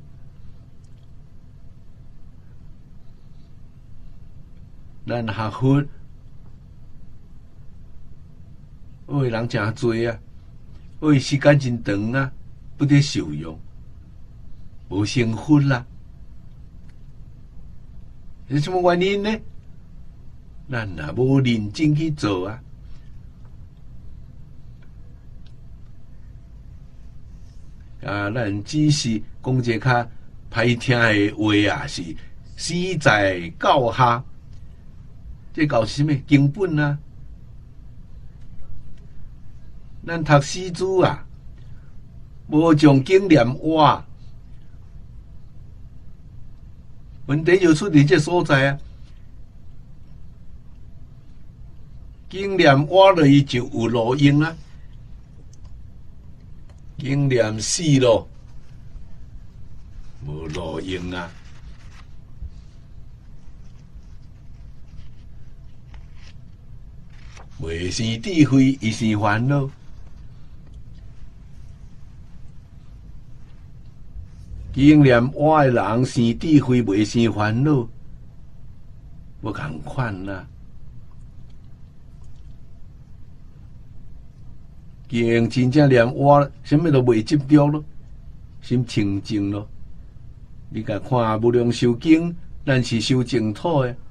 咱学佛，学人真多啊，学时间真长啊，不得受用，无成佛啦。是什么原因呢？咱若无认真去做啊。啊，咱只是讲一较歹听的话啊，是死在教下。这教是什么经本啊？咱读诗书啊，无将经念活，问题就出伫这所在啊。经念活了，伊就有路用啊。经念死咯，无路用啊。未生智慧，伊生烦恼。经念活的人生智慧，未生烦恼，无共款啦。经真正念活，什么都未执着咯，心清净咯。你甲看《无量寿经》，咱是修净土的，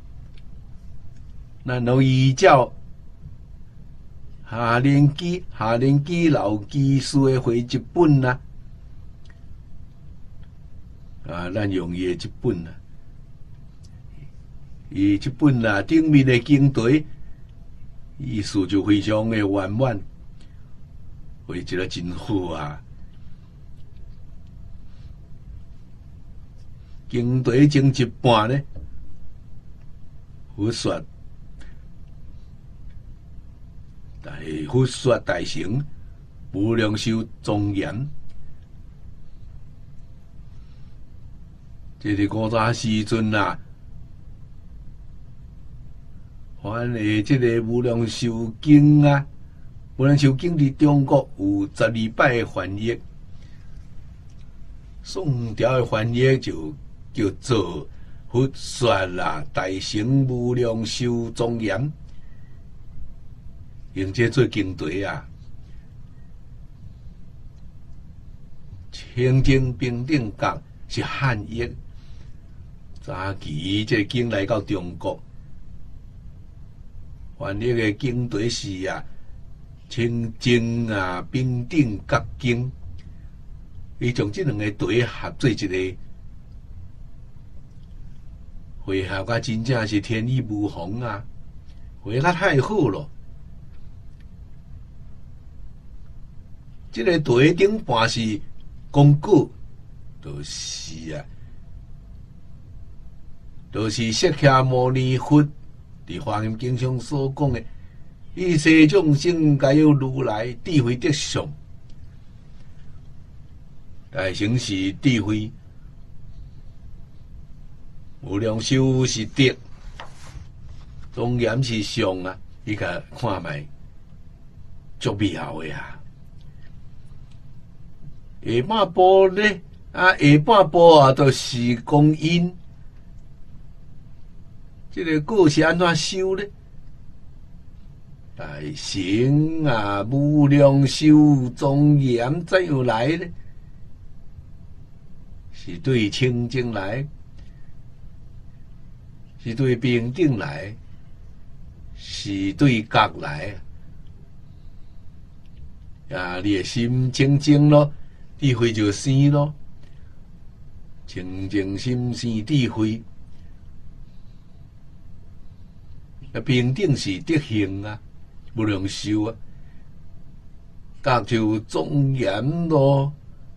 咱都依照下年纪老技术的回一本啦，啊，咱用伊的一本啦，伊这本啦顶面的经题，意思就非常的圆满，为一个真好啊。经题前一半呢，佛说佛说大乘，无量寿庄严。这个古早时阵啊，翻的这个无量寿经啊，无量寿经伫中国有12摆的翻译，宋朝的翻译就叫做佛说啦大乘无量寿庄严，用这做经题啊。清净平等觉是汉译。早期这经来到中国，翻译的经题是啊，清净啊平等觉经，伊将这两个题合做一个，会合甲真正是天衣无缝啊，会甲太好了。这个题顶半是讲句，就是啊。就是释迦牟尼佛伫《华严经》上所讲的，一切众生皆有如来智慧德相，大乘是智慧，无量寿是德，庄严是相啊！你甲看卖，足妙的啊！下半部呢，下半部啊，就是讲因。这个果是安怎修呢？大乘啊，无量寿庄严怎样来呢？是对清净来，是对平等来，是对觉来。啊，你的心清净咯，智慧就生咯。清净心生智慧。平等是德行啊，无量寿啊，觉就庄严咯。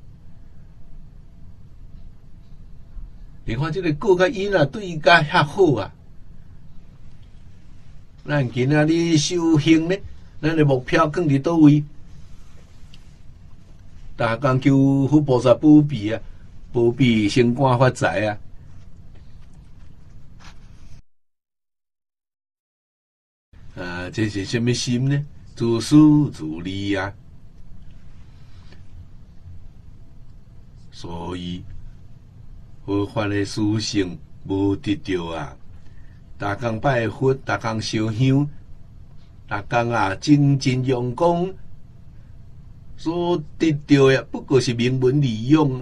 你看这个果甲因啊，对甲遐好啊。咱今仔日修行呢，咱的目标放伫倒位？大家求佛菩萨保庇啊，保庇升官发财啊。这是什么心呢？自私自利啊！所以佛法的殊胜无得到啊！大家拜佛，大家烧香，大家啊精进用功，所得到的不过是名闻利养啊！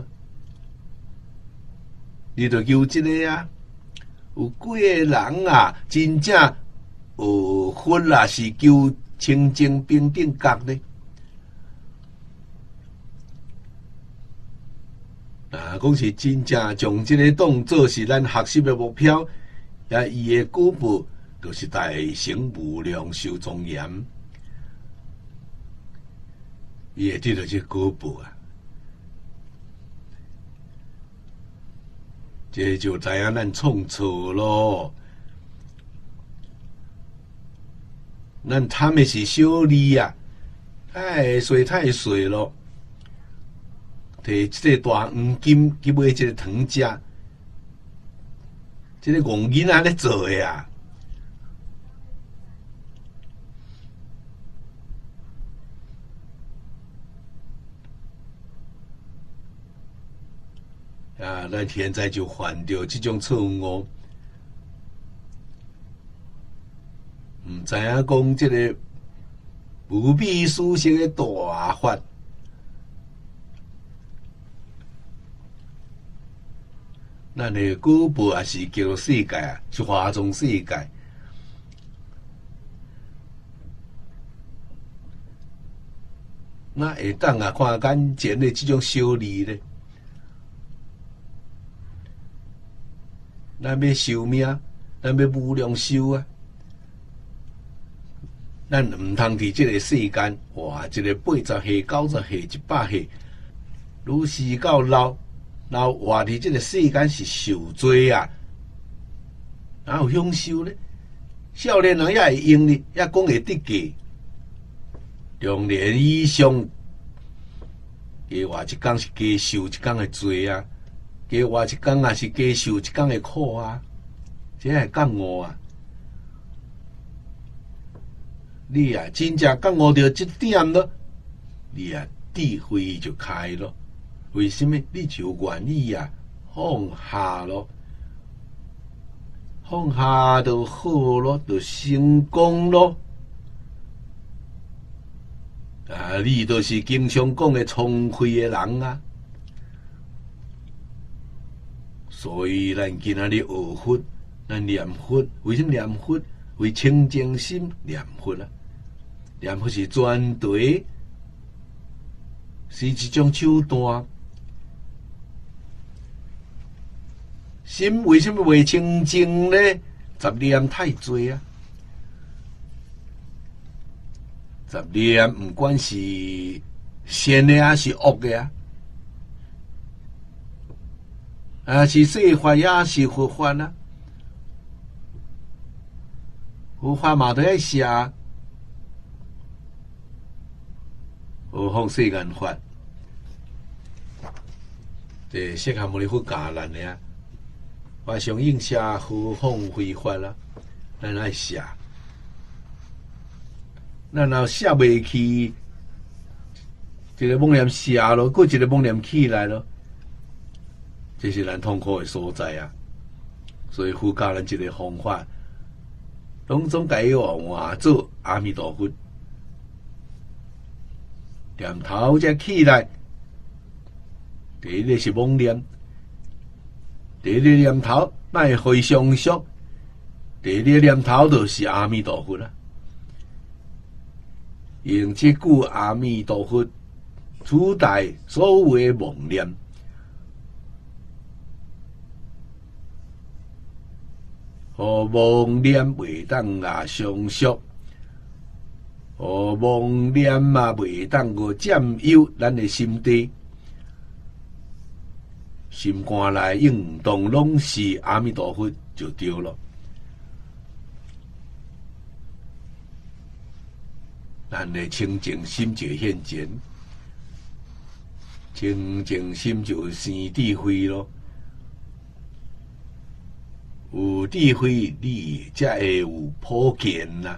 你着求这个啊！有几个人啊，真正。佛啊是求清净平等觉呢？讲是真正将这个当作是咱学习的目标，也伊的果报就是大乘无量寿庄严，伊会得到这果报啊！这就知影咱创错咯。咱贪的是小利啊，太水咯！摕这个大黄金去买这个糖食，这个戆囡仔咧做的啊！咱现在就犯着这种错误。唔知影讲这个无比殊胜的大法，咱的果报也是叫世界啊，是华众世界。那会当啊看眼前的这种小利咧，咱要寿命，咱要无量寿啊！咱唔通伫这个世间哇，一个80岁、90岁、100岁，愈是到老活伫这个世间是受罪啊，哪有享受呢？少年人也会用呢，也讲会得计， 2年以上，加活一天是加受一天的罪啊，加活一天也是加受一天的苦啊，这系觉悟啊！你啊，真正觉悟到这点咯，你啊智慧就开咯。为什么？你就愿意啊放下咯？放下就好咯，就成功咯。啊，你就是经常讲的聪慧的人啊。所以咱今仔日学佛，咱念佛，为什么念佛？为清净心念佛啊。念佛是专对，是一种手段。心为什么未清净呢？杂念太多啊！杂念不管是善的还是恶的啊，啊是世法也是佛法啊，佛法嘛都要写，何况世间法？这释迦牟尼佛教咱的啊。法上应写，何况非法啦？咱爱写，咱若写袂起，一个妄念写咯，过一个妄念起来咯，这是咱痛苦的所在啊！所以佛教咱一个方法，拢总该换做阿弥陀佛，念头才起来，第一个是妄念。第一个念头乃非常俗，第二个念头就是阿弥陀佛啦。用这句阿弥陀佛取代所有的妄念，互妄念袂当啊常俗，互妄念啊袂当个占有咱的心地。心肝内应当拢是阿弥陀佛就对了。咱的清净心就现前，清净心就生智慧咯。有智慧，你才会有普见呐，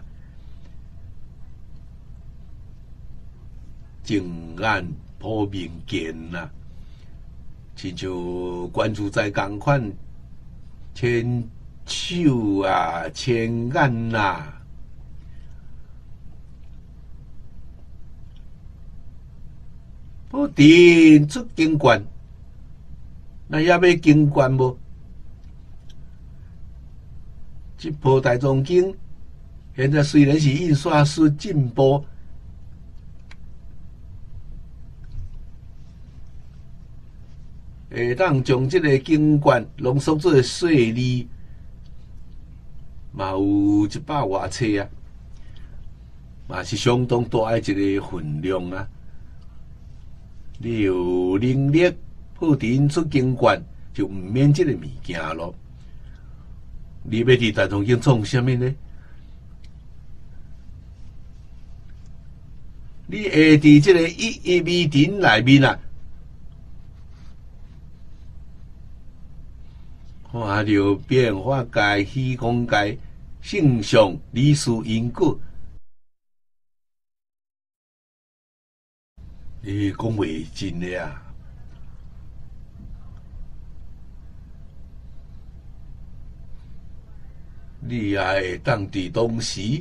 正眼普明见呐。亲像观自在同款，千手啊，千眼呐，不定出经观，那也要经观无？这部大藏经，现在虽然是印刷术进步。会当将这个经卷浓缩做细字，嘛有100多册啊，嘛是相当大的一个分量啊。你有能力破阵出经卷，就唔免这个物件咯。你要伫大藏经创什么呢？你会伫这个一味阵内面啊？看到变化界、虚空界、性相、理事因果，你讲袂尽的啊！你也会当伫当时，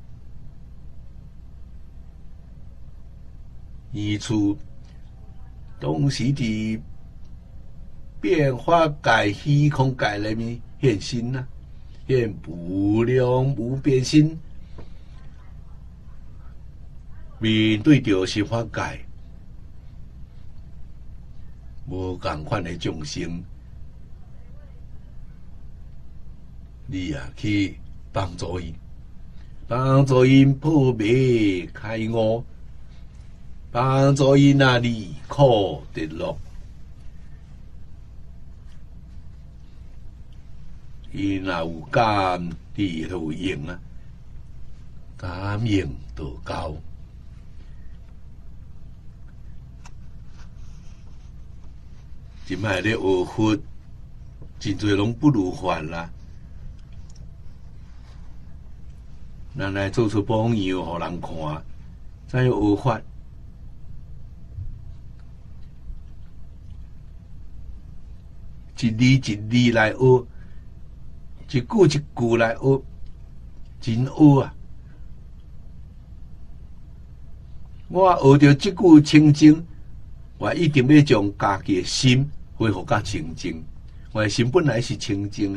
移出当时伫变化界、虚空界里面现身啊，现无量无边身，面对着十法界，无共款的众生，你啊去帮助伊，帮助因破迷开悟，帮助因啊离苦得乐。伊若有感，你就用啊，感应就高。 即摆咧学佛，真侪拢不如法啦。咱来做出榜样，互人看，怎样学法？一字一字来学，一句一句来学，真学啊！我学着即句清净，我一定要将家己的心恢复较清净。我的心本来是清净的。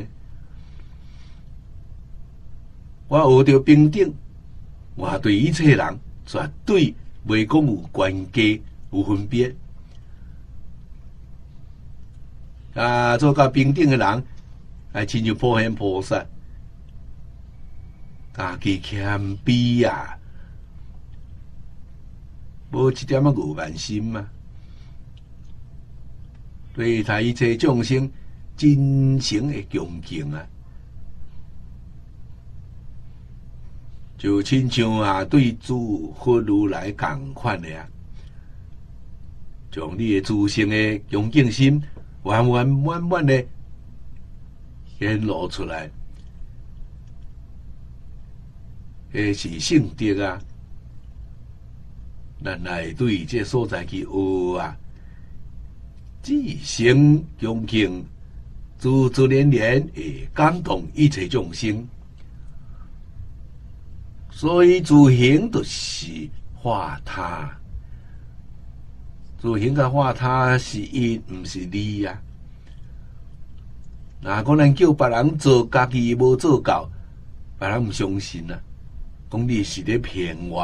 我学着平等，我对一切人绝对袂讲有关系、有分别。做到平等的人，来亲像普贤菩萨，家己谦卑啊，无一点仔傲慢心嘛。对待一切众生，真诚的恭敬啊，就亲像对诸佛如来共款的啊，将你的自性的恭敬心完完满满的显露出来，迄是圣德啊！咱来对这所在去学啊，至诚恭敬，自自然然会感动一切众生。所以自行就是化他。自行甲化他是因，毋是理啊。若讲咱叫别人做，家己无做到，别人毋相信啊，讲你是咧骗我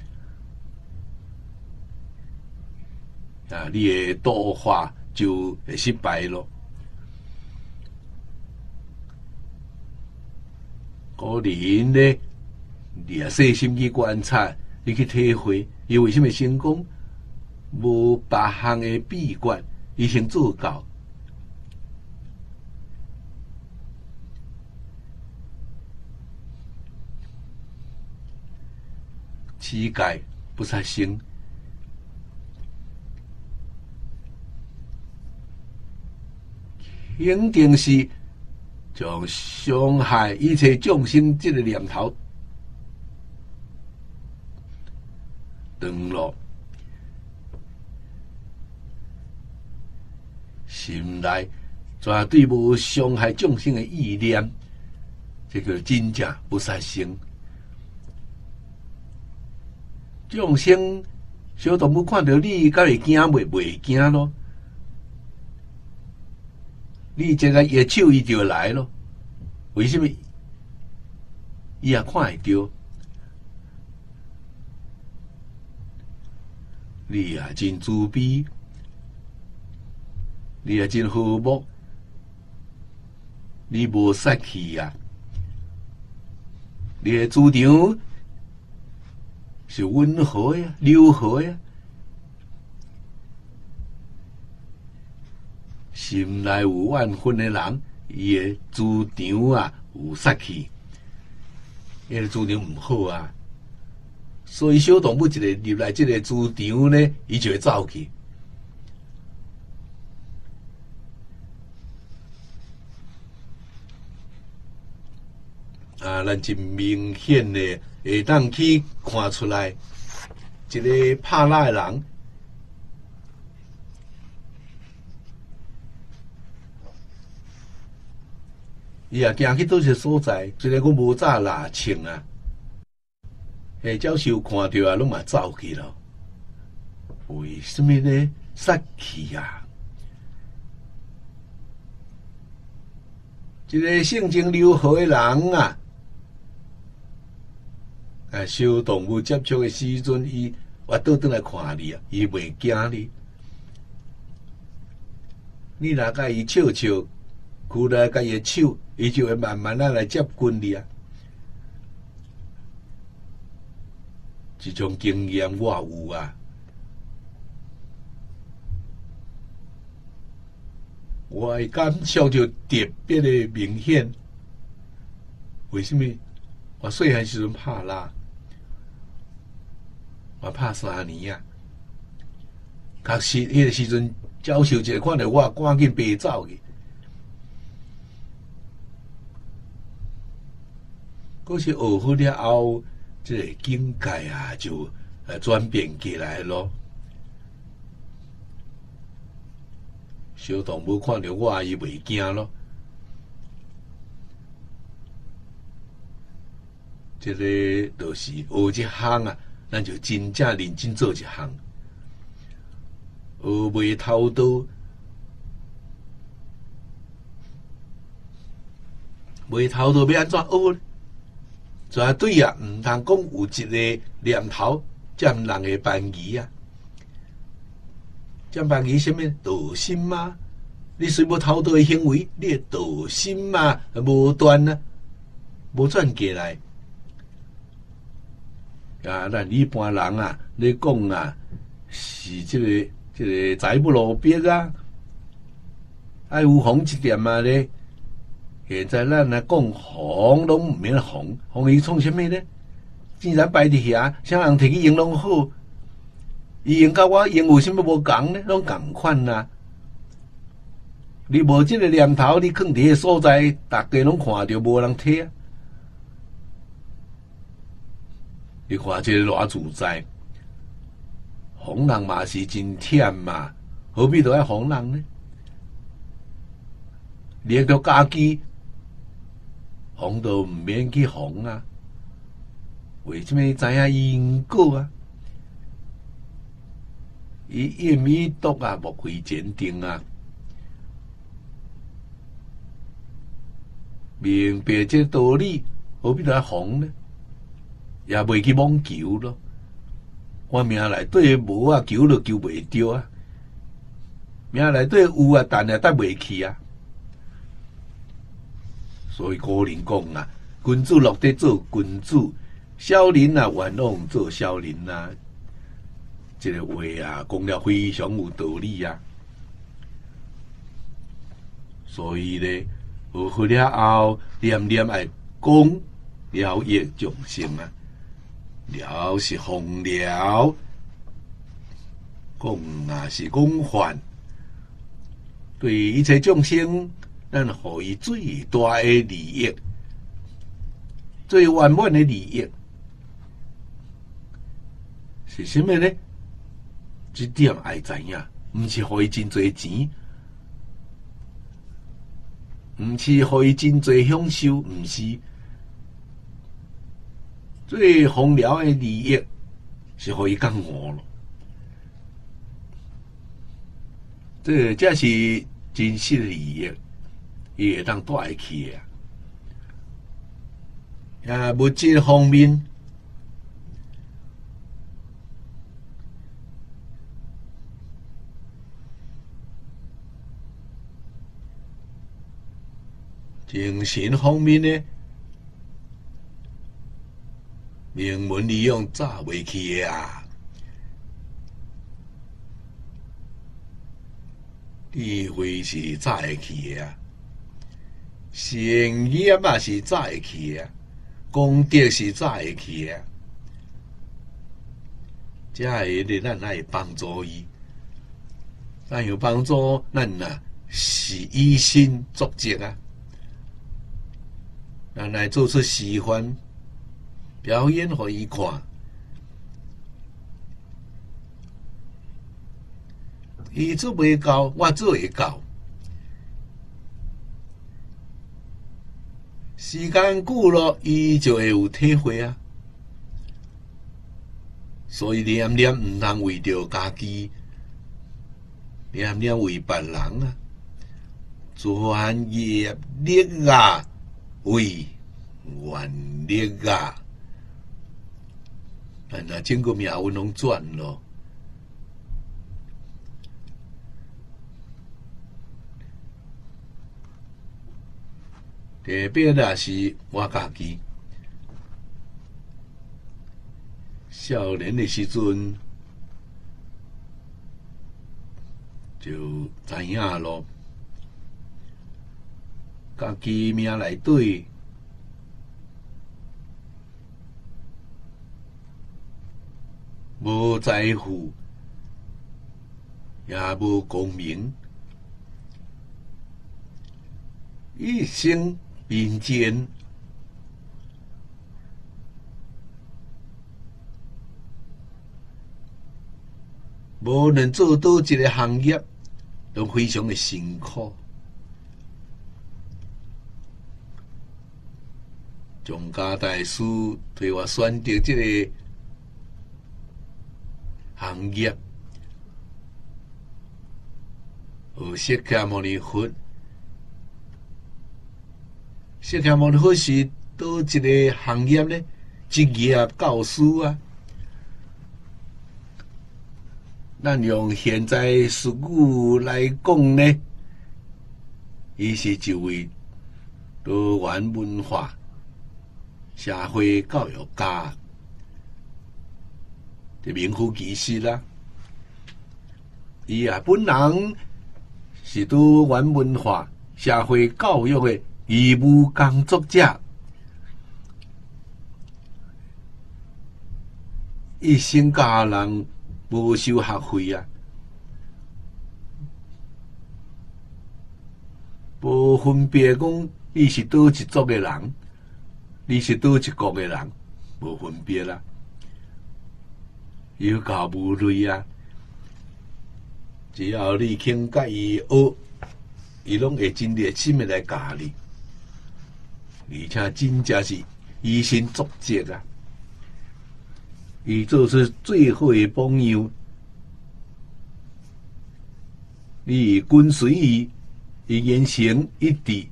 啊！你的度化就会失败咯。古人咧，你啊细心去观察，你去体会，伊为什么成功？无别项的秘诀，伊先做到。乞丐不杀生，肯定是将伤害一切众生这个念头断落。心内绝对无伤害众生的意念，这个真正不杀生。众生小动物看到你，敢会惊袂惊咯？你一个野手，伊就来咯。为什么？伊也看会到。你也真慈悲。你也真和睦，你无杀气啊！你的主张是温和呀、柔和呀，心内有万分的人，伊的主张有杀气，伊的主张毋好啊。所以小动物一个入来，这个主张呢，伊就会走去。咱真明显的会当去看出来，一个拍赖的人，伊也行去倒一个所在，虽然讲无早拉穿啊，教授看到啊，拢嘛走去了。为什么呢？杀气啊！一个性情柔和的人啊！小动物接触的时阵，伊我倒转来看你啊，伊袂惊你。你若甲伊笑笑，箍来甲伊的手，伊就会慢慢来接近你啊。这种经验我有啊，我的感受就特别的明显。为什么？我细汉时阵拍蜡。我拍3年啊， 确实，迄个时阵教授一个看到我，赶紧爬走去。可是学好了后，这个境界啊就转变过来咯。小动物看到我，伊袂惊咯。这个就是学一项啊，咱就真正认真做一项。学袂偷盗，袂偷盗要安怎学呢？绝对啊，毋通讲有一个念头占人的便宜啊！占便宜什么？盗心嘛！你虽无偷盗的行为，你的盗心嘛无断啊，无转过来。啊，咱一般人啊，你讲啊，是这个财不露白啊，爱有红一点嘛咧。现在咱来讲红拢毋免红，红伊创啥物呢？既然摆伫遐，啥人摕去用拢好，伊用甲我用有啥物无共呢？拢共款啊！你无即个念头，你囥伫个所在，大家拢看着无人睇啊！你看这个偌自在，哄人嘛是真忝嘛，何必都要哄人呢？连个家己哄都毋免去哄啊，为什么知影因果啊？伊因伊毒啊，莫开前定啊，明白这道理，何必都要哄呢？也袂去妄求咯，我命内底无啊，求都求袂着啊，命内底有啊，但也得袂去啊。所以古人讲啊，君子乐得做君子，小人啊冤枉做小人啊。这个话啊，讲了非常有道理啊。所以咧，学会了后，念念爱讲了益众生啊。了是风了，讲啊是讲法，对一切众生，咱互伊最大的利益，最圆满的利益是什么呢？这点爱知影，毋是互伊真侪钱，毋是互伊真侪享受，毋是。最丰了的利益是互伊讲我咯，这才是真实的利益，伊会当带会去啊。物质方面，精神方面呢？名门利用早袂去的啊，智慧是早会去的啊，善业嘛是早会去的啊，功德是早会去的啊，这会咧咱来帮助伊，咱有帮助咱啊是以身作则啊，咱来做出示范。表演互伊看，伊做袂到，我做会到。时间久了，伊就会有体会啊。所以念念毋通为着家己，念念为别人啊。专业力啊，为原力啊。那整个命运拢转咯，特别的是我家己，少年的时阵就知影咯，家己命内底。无在乎也无功名，一生民间，无论做倒一个行业，都非常的辛苦。蒋家大师对我选择这个行业，学释迦牟尼佛。释迦牟尼佛是倒一个行业呢？职业教师啊。咱用现在俗语来讲呢，伊是一位多元文化社会教育家的名副其实啦。伊本人是多元文化社会教育的义务工作者，一生教人无收学费啊，无分别讲你是倒一族的人，你是倒一国的人，无分别啦。有教无类啊，只要你肯甲伊学，伊拢会真热心的来教你，而且真正是以身作则啊。伊做出最好的榜样，你跟随伊，伊言行一致，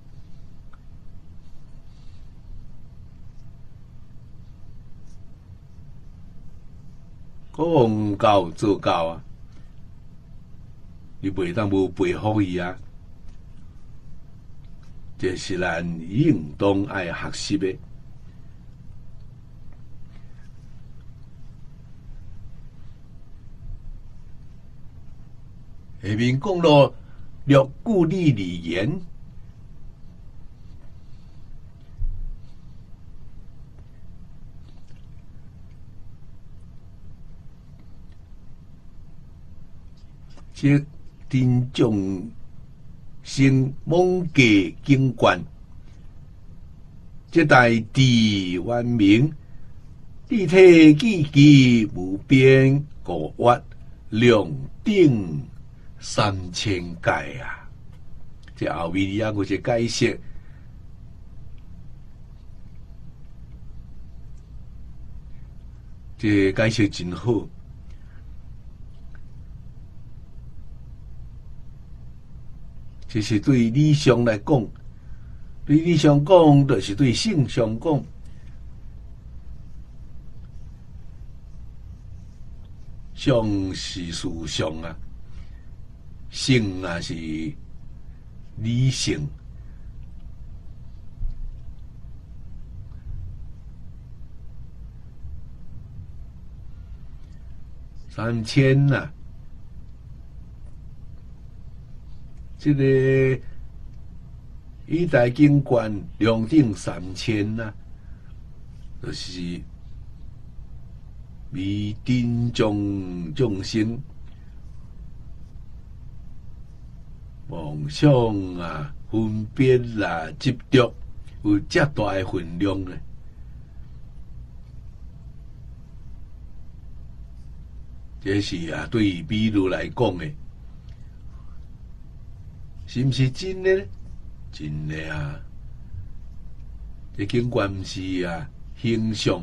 讲到做到啊！你袂当无佩服伊啊！这是咱应当爱学习的。下面讲了略故立理言，即真正生妄计经观，即代地万明，立体记记无边古挖量顶3000界啊！这后面也有一个解释，这解释真好。这是对理想来讲，对理想讲，就是对性上讲。相是事相啊，性啊是理性。3000啊，这个一代经观量顶3000啊，就是为真众众生妄想啊、分别啊、执着有这大的分量呢。这是啊，对于比如来讲的，是不是真的呢？真的啊！这经观不是啊形象，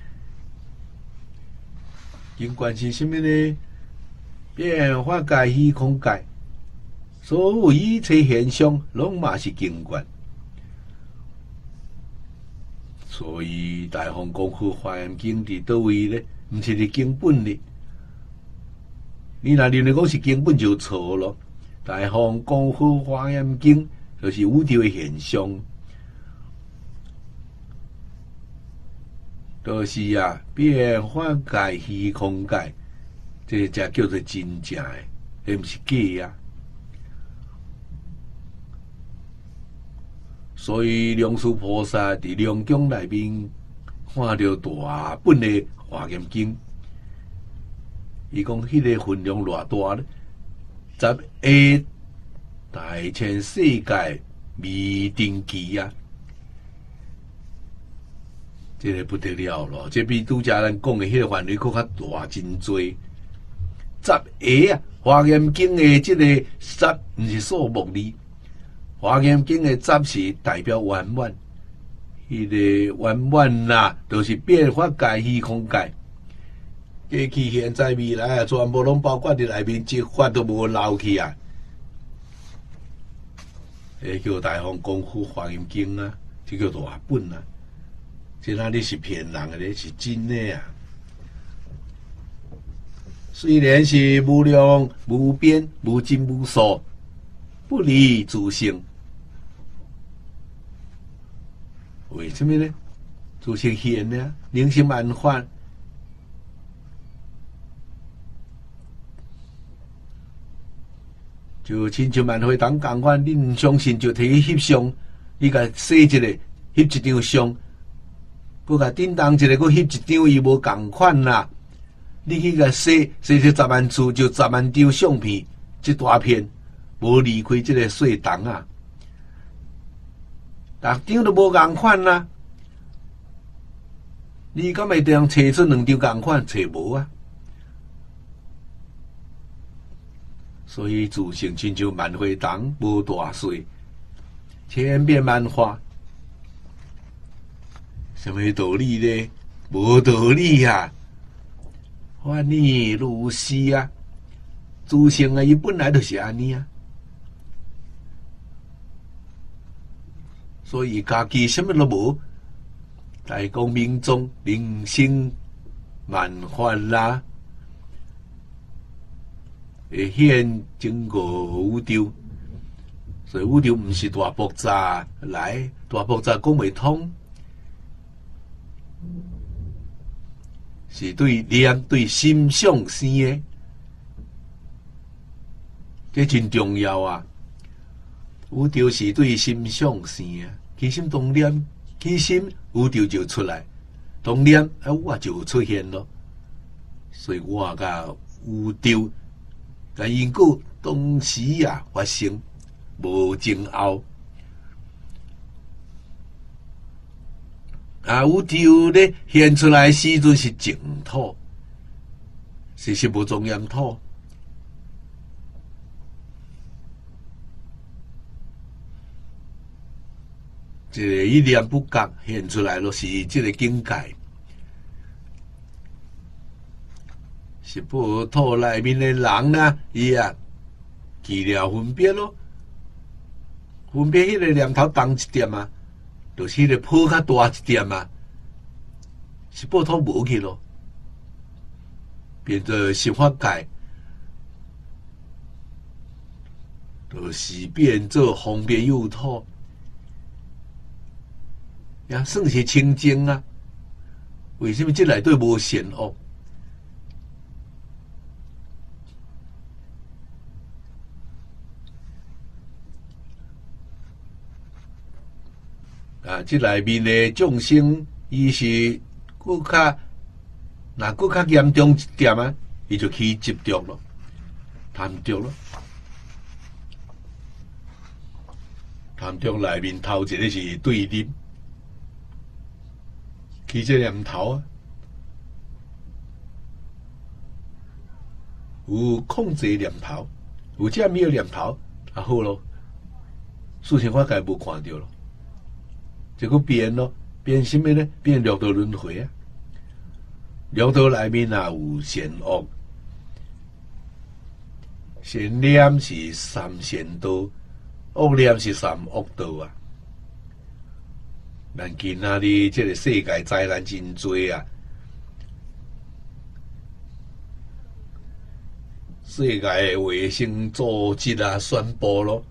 经观是什么呢？变化界、虚空界，所有一切现象，拢嘛是经观。所以大方功夫华严经伫倒位呢？毋是伫经本哩。你若认为讲是经本就错咯。大方功夫华严经就是宇宙的现象，就是啊变化界、虚空界，这才叫做真正的，而毋是假啊。所以龙树菩萨伫龙经内面看到大本的华严经，伊讲迄个分量偌大呢？ 10A 大千世界未定期啊！这个不得了咯，这比拄则咱讲的迄个范围佫较大真多。10A 啊，《华严经》的这个10毋是数目字，《华严经》的10是代表圆满，迄个圆满啦，就是变法界、虚空界。过去、现在、未来啊，全部拢包括伫内面，一法都无漏去啊！叫大方功夫华严经啊，这叫大本啊。这哪里是骗人的咧？是真的啊！虽然是无量无边、无尽无数，不离自性。为什么呢？自性现呢？灵性万法。就亲像万会当共款，你毋相信就摕去翕相，你甲洗一个，翕一张相，佮甲叮当一个，佮翕一张，伊无共款啦。你去甲洗10万次，就10万张相片，一大片，无离开这个细档啊。逐张都无共款啦。你敢会当找出2张共款？找无啊。所以自性亲像万花筒，无大小，千变万化。什么道理呢？无道理啊！反而如是啊！自性啊，伊本来就是安尼啊。所以家己什么都无，大光明中灵性万法啦。会现整个宇宙，所以宇宙毋是大爆炸来，大爆炸讲袂通，是对念对心相生的，这真重要啊！宇宙是对心相生的，起心动念，起心宇宙就出来，动念我就出现咯，所以我甲宇宙。但因果当时啊发生，无前后。宇宙咧现出来时阵是净土，是无庄严土。这个一念不觉现出来咯，是这个境界。是不土内面的人啊，伊啊，去了分别咯，分别迄个念头重一点啊，就是迄个破较大一点啊，是不土无去咯，变做十法界，就是变做方便有土，也算是清净啊。为什么这内底无善恶？这内面的众生，伊是更较，那更较严重一点啊，伊就去执着咯，贪着咯，贪着内面头一个是对立，起这念头啊，有控制念头，有这没有念头，好咯，事情法界无看到咯。这个变咯，变什么呢？变六道轮回啊！六道内面也有善恶，善念是三善道，恶念是三恶道啊！咱今仔日这个世界灾难真多啊！世界卫生组织啊宣布咯，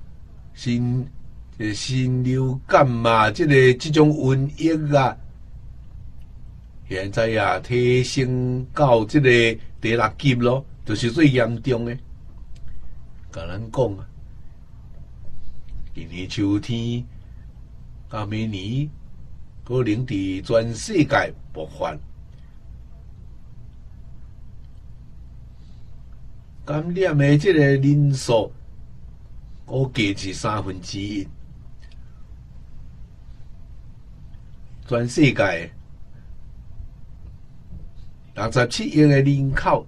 新流感嘛，这种瘟疫啊，现在啊提升到这个第6级咯，就是最严重的。甲咱讲啊，今年秋天到明年，可能伫全世界爆发。 感染的这个人数估计是1/3。全世界67亿的人口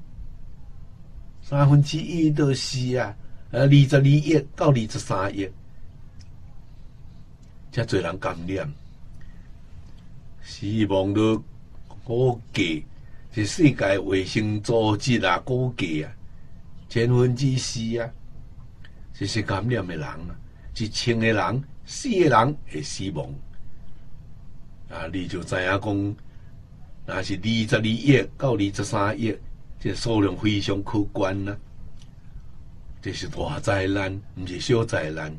1/3就是22亿到23亿，遮侪人感染，死亡率估计是世界卫生组织估计4%是感染的人，1000个人4个人会死亡。你就知影讲，若是22亿到23亿，这数量非常可观啦。这是大灾难，毋是小灾难。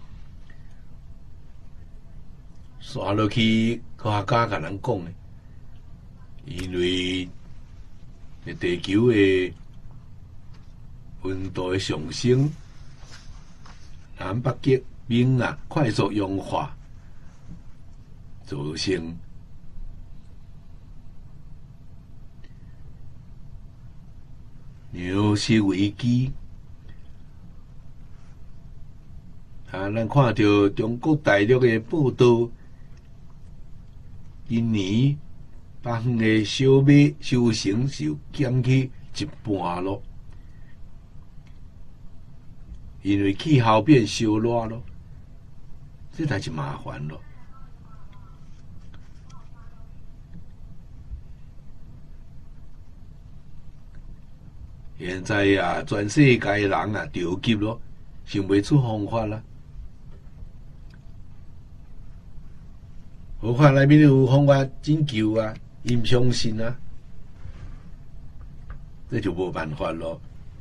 刷落去，科学家甲咱讲的，因为地球的温度的上升，南北极冰快速融化，造成粮食危机。咱看到中国大陆的报道，今年北方的小麦收成就减去一半咯，因为气候变烧热咯，这才是麻烦咯。现在全世界人着急咯，想袂出方法啦。方法内面有方法拯救伊毋相信这就无办法咯。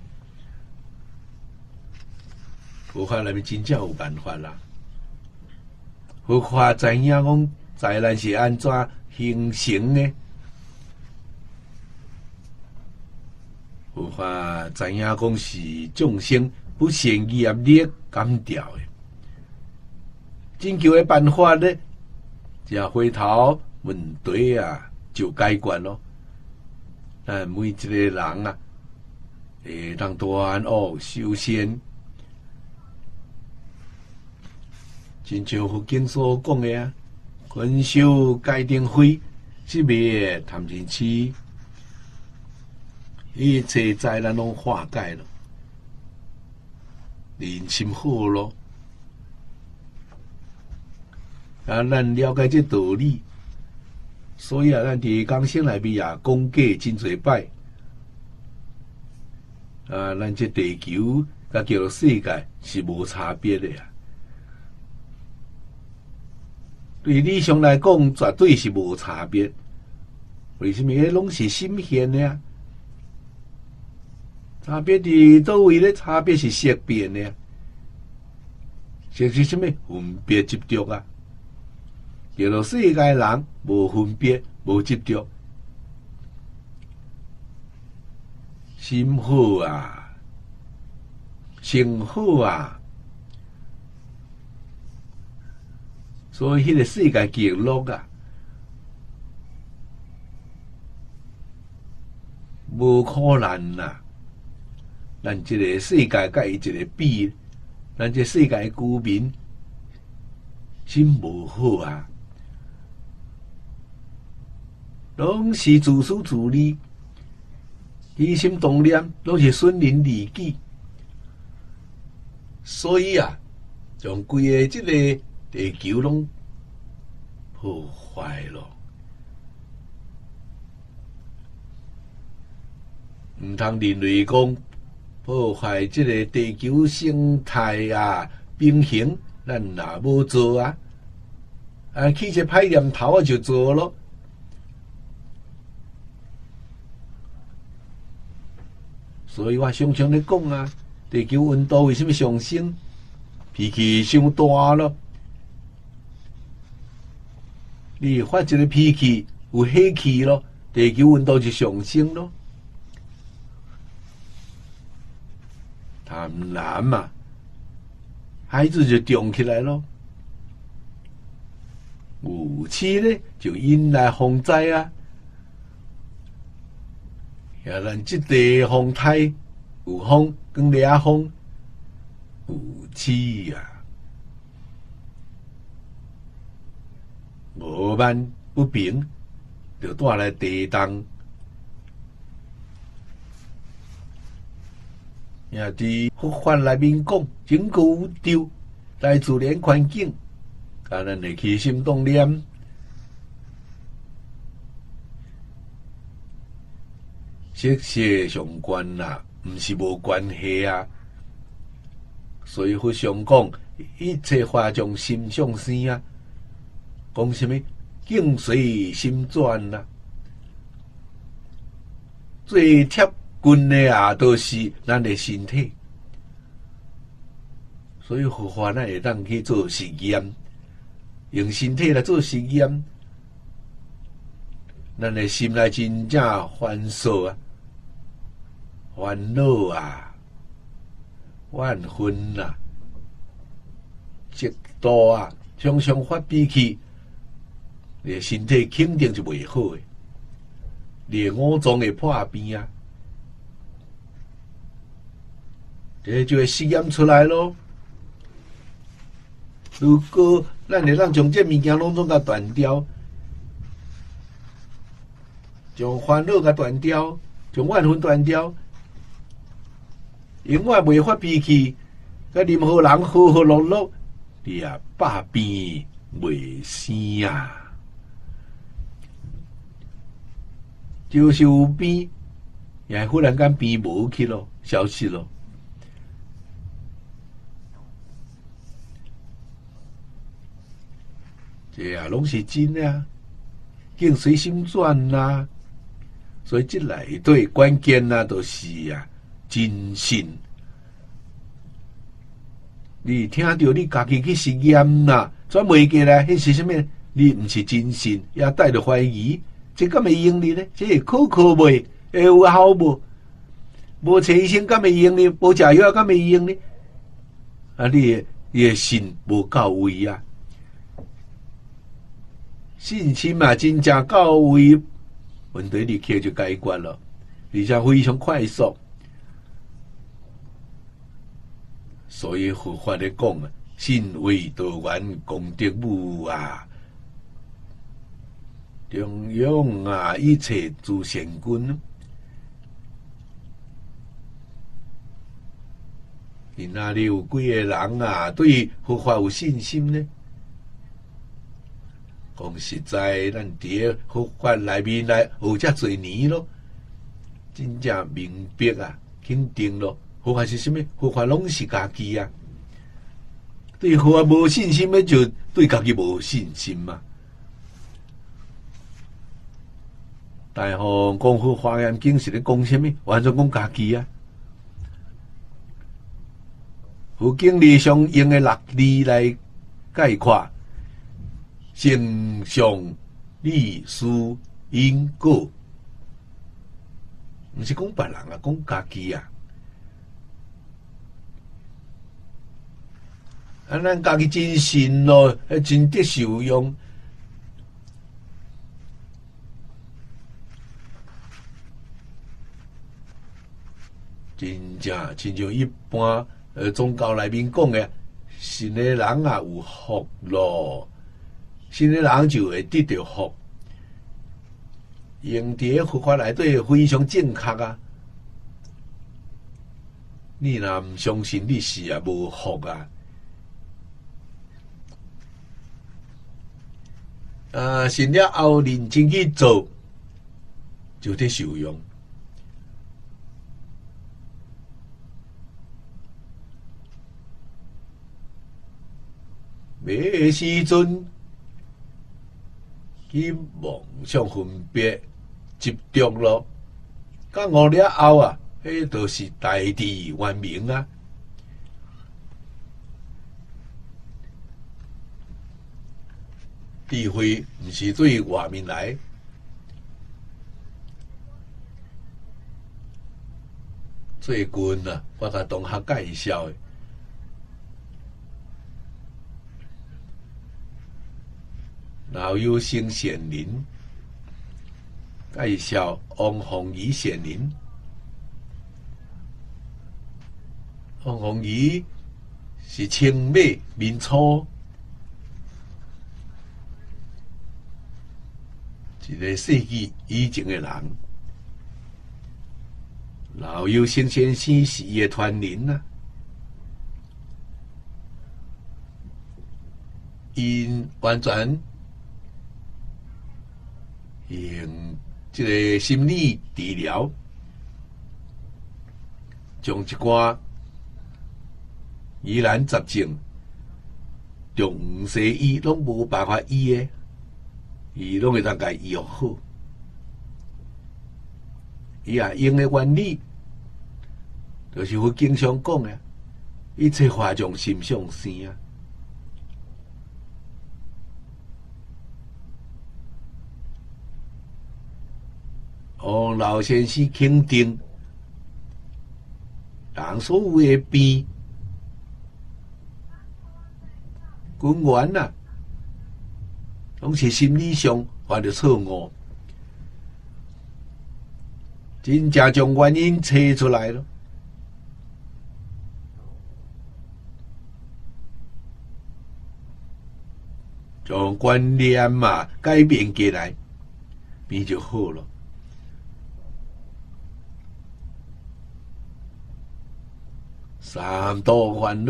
方法内面真正有办法啦。方法知影讲灾难是安怎形成的，有法知影讲是众生不善业力减掉的，拯救的办法呢，只回头问题就解决咯。咱每一个人会当断恶修善，亲像佛经所讲的群修戒定慧，是灭贪嗔痴，一切灾难拢化解了，人心好咯。咱了解这道理，所以咱伫讲生内面讲解真侪摆。咱这地球甲叫做世界是无差别的对理想来讲，绝对是无差别。为什么？拢是心现的差别伫倒位咧？差别是色变的是什么？分别执着叫做世界人无分别，无执着，心好性好所以迄个世界极乐无可能咱这个世界甲伊一个比，咱这世界居民心无好拢是自私自利，起心动念拢是损人利己，所以将规个这个地球拢破坏咯。毋通认为讲破坏这个地球生态平衡，咱也无做起一个歹念头就做咯。所以我常常咧讲地球温度为什么上升？脾气伤大咯。你发一个脾气有火气咯，地球温度就上升咯。贪婪孩子就重起来咯。武器呢就引来风灾咱这地风台有风，光掠风，有气啊，无慢不平，就带来地动。也伫佛法内面讲，整个宇宙大自然环境，甲咱的起心动念，息息相关啦，毋是无关系啊。所以佛常讲，一切法从心上生啊。讲什么？境随心转啦。最贴近的啊，都是咱的身体。所以佛法咱会当去做实验，用身体来做实验，咱的心内真正烦躁啊、烦恼啊、怨恨啊、嫉妒啊，常常发脾气，你的身体肯定就袂好诶，你的五脏会破病啊，这就会实验出来咯。如果咱会当将这物件拢甲断掉，将烦恼甲断掉，将怨恨断掉，永远袂发脾气，甲任何人和和乐乐，你啊百病袂生啊。就是有病，也忽然间病无去咯，消失咯。这啊，拢是真啊，境随心转啊。所以这内底关键啊，都是啊真心。你听到你家己去实验啦，转袂过来，迄是什么？你毋是真心，也带着怀疑，这敢会用你呢？这会可靠袂？会有效无？无找医生敢会用呢？无食药敢会用呢？啊，你的心无到位啊！信心嘛，真正到位，问题立刻就解决了，而且非常快速。所以佛法咧讲啊，信为道源，功德母啊，中庸啊，一切诸善根。你那里有几个人啊，对佛法有信心呢？讲实在，咱伫佛法内面来学遮侪年咯，真正明白啊，肯定咯。佛法是什么？佛法拢是家己啊。对佛法无信心的，就对家己无信心嘛。大方讲佛华严经是咧讲什么？完全讲家己啊。佛经里上用的6字来概括。性相立事因果，毋是讲别人啊，讲家己啊。啊，咱家己真信咯，真得受用。真正亲像一般宗教内面讲的，信的人啊有福咯。信的人就会得到福，用伫佛法内底非常正确啊！你若毋相信，你是啊无福啊！信了后认真去做，就得受用。每个时阵。去妄想分别执着咯，到悟了后啊，迄都是大智圆明啊。智慧毋是对外面来，最近啊，我甲同学介绍的。老友生显灵介绍王凤仪显灵， 黄凤仪是清末民初一个世纪以前的人，老有生先生是伊的传人啊。因完全用这个心理治疗，将一寡疑难杂症，中西医拢无办法医的，伊拢会当甲医好。伊也用的原理，就是我经常讲的，一切化从心上生啊。王老先生肯定，人所有的病根源啊，拢是心理上犯了错误，真正将原因找出来了，将观念嘛改变过来，病就好了。三毒烦恼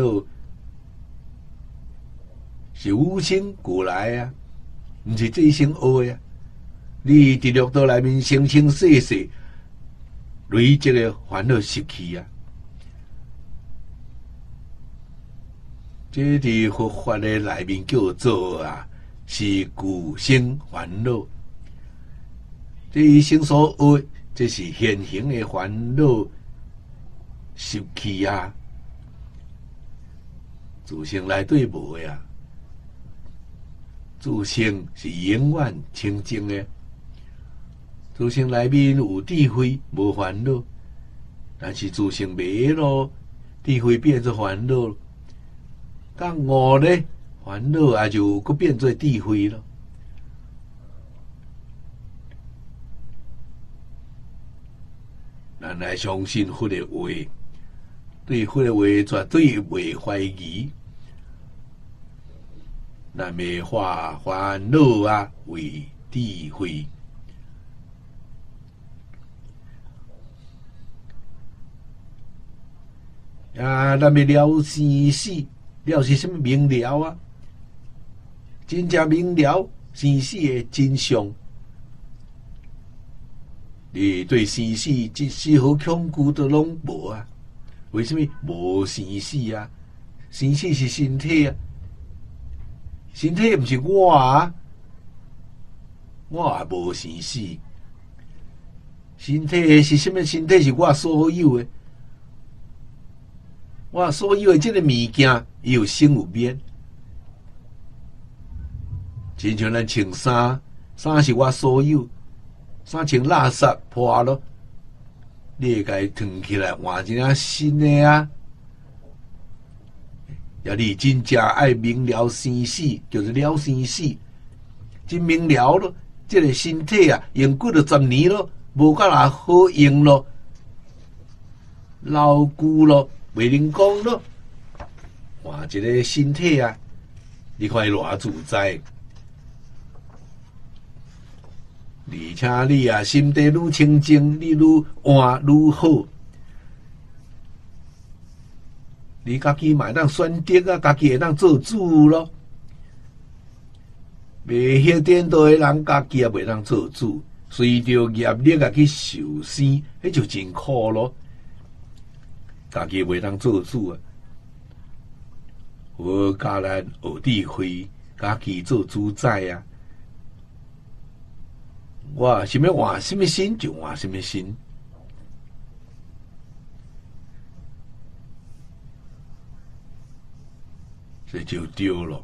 是与生俱来啊，毋是这一生学的啊。你伫六道内面生生世世累积的烦恼习气啊，这伫佛法的内面叫做啊，是故生烦恼。这一生所学，这是现行的烦恼习气啊。自性内底无呀，自性是永远清净的。自性内面有智慧，无烦恼，但是自性没咯，智慧变做烦恼，到悟咧，烦恼也就佫变做智慧咯。咱来相信佛的话。对佛的话绝对袂怀疑，咱袂化烦恼啊为智慧。啊，咱要了生死，了是什么明了啊？真正明了生死的真相。你对生死一丝毫恐惧都拢无啊？为什么无生死啊？生死是身体啊，身体不是我啊，我也无生死。身体是什么？身体是我所有的，我所有的这个物件，伊有生有灭。亲像咱穿衫，衫是我所有，衫穿垃圾破咯。你会甲伊脱起来换一领新的啊！要你真正爱明了生死，叫做了生死，真明了咯。这个身体啊，用几多10年咯，无甲若好用咯，老久咯，袂能讲咯。换一个身体啊，你看伊偌自在。而且你啊，心地愈清净，你愈换愈好。你家己嘛会当选择啊，家己会当做主咯。袂晓颠倒的人，家己也袂当做主，随着业力啊去受生，迄就真苦咯。家己袂当做主啊，我教咱学智慧，家己做主宰啊。我想要换什么心就换什么心，这就对了。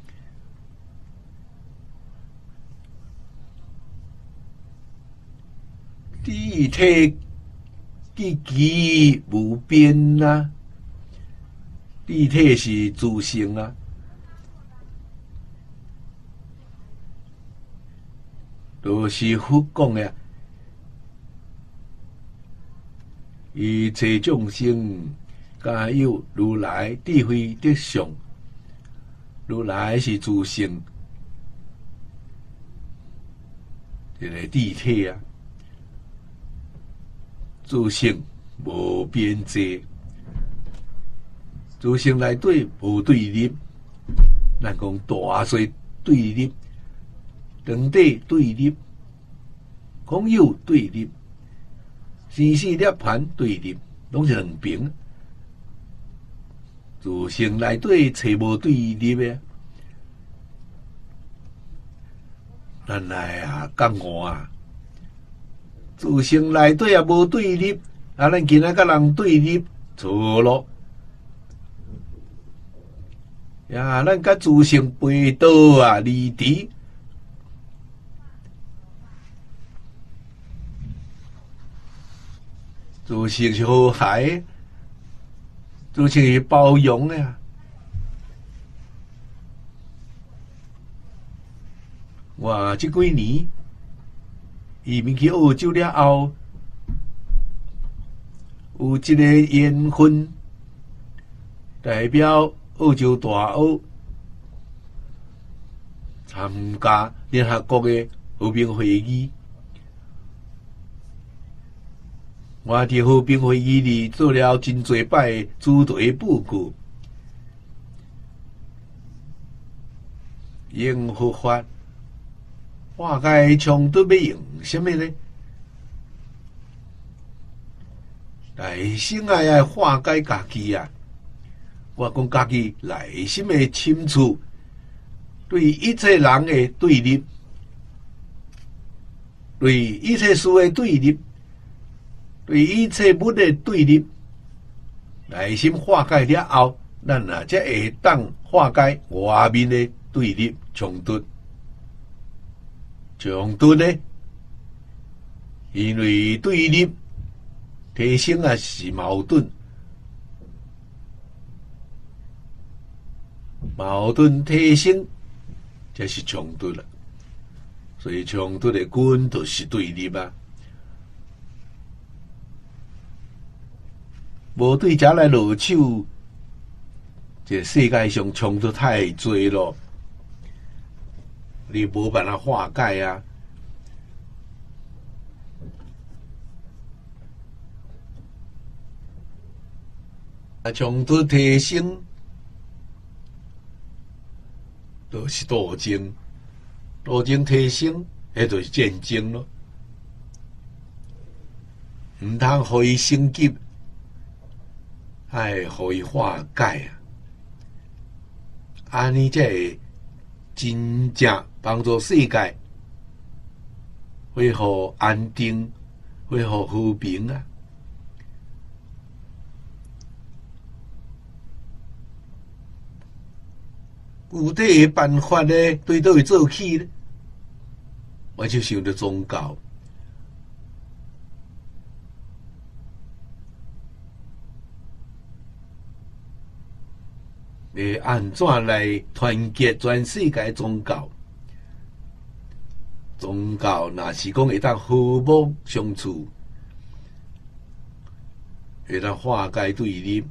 地体地极无边啊，地体是自性啊。都是佛讲的，一切众生加有如来智慧德相，如来是自性一个智体啊，自性无边际，自性内底无对立。咱讲大细对立，长短对立，空有对立，生死涅槃对立，拢是两边。自性内底找无对立的，咱来讲话，自性内底也无对立，咱今仔甲人对立错咯。呀，咱甲自性背道离敌，自性是和谐，自性是包容的。我这几年移民去澳洲了后，有一个缘分，代表澳洲大学参加联合国的和平会议。我伫和平会议里做了真侪摆主题报告，用佛法化解冲突要用什么呢？内心爱化解家己啊！我讲家己内心的深处，对一切人的对立，对一切事的对立，对一切物的对立，内心化解了后，咱才会当化解外面的对立冲突。冲突呢，因为对立提升是矛盾。矛盾提升，这是冲突了。所以冲突的根就是对立啊。无对家来落手，这世界上冲突太多了，你无办法化解啊。冲突提升，就是斗争，斗争提升，迄就是战争咯。毋通互伊升级，爱互伊化解啊！安尼才会真正帮助世界恢复安定，恢复和平啊！具体的办法呢，对倒位做起呢？我就想着宗教，要安怎来团结全世界宗教？宗教若是讲会当和睦相处，会当化解对立，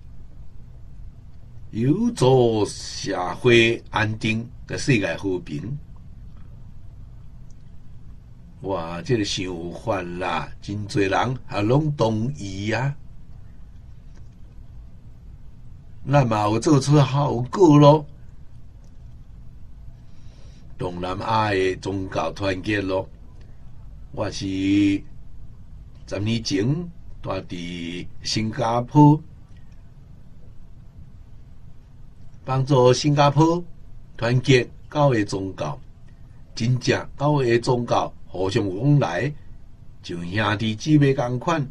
有助社会安定，甲世界和平。哇，这个想法啦，真侪人也拢同意啊。咱嘛有做出效果咯。东南亚的宗教团结咯，我是10年前住伫新加坡，帮助新加坡团结9个宗教，真正9个宗教互相往来，像兄弟姊妹同款，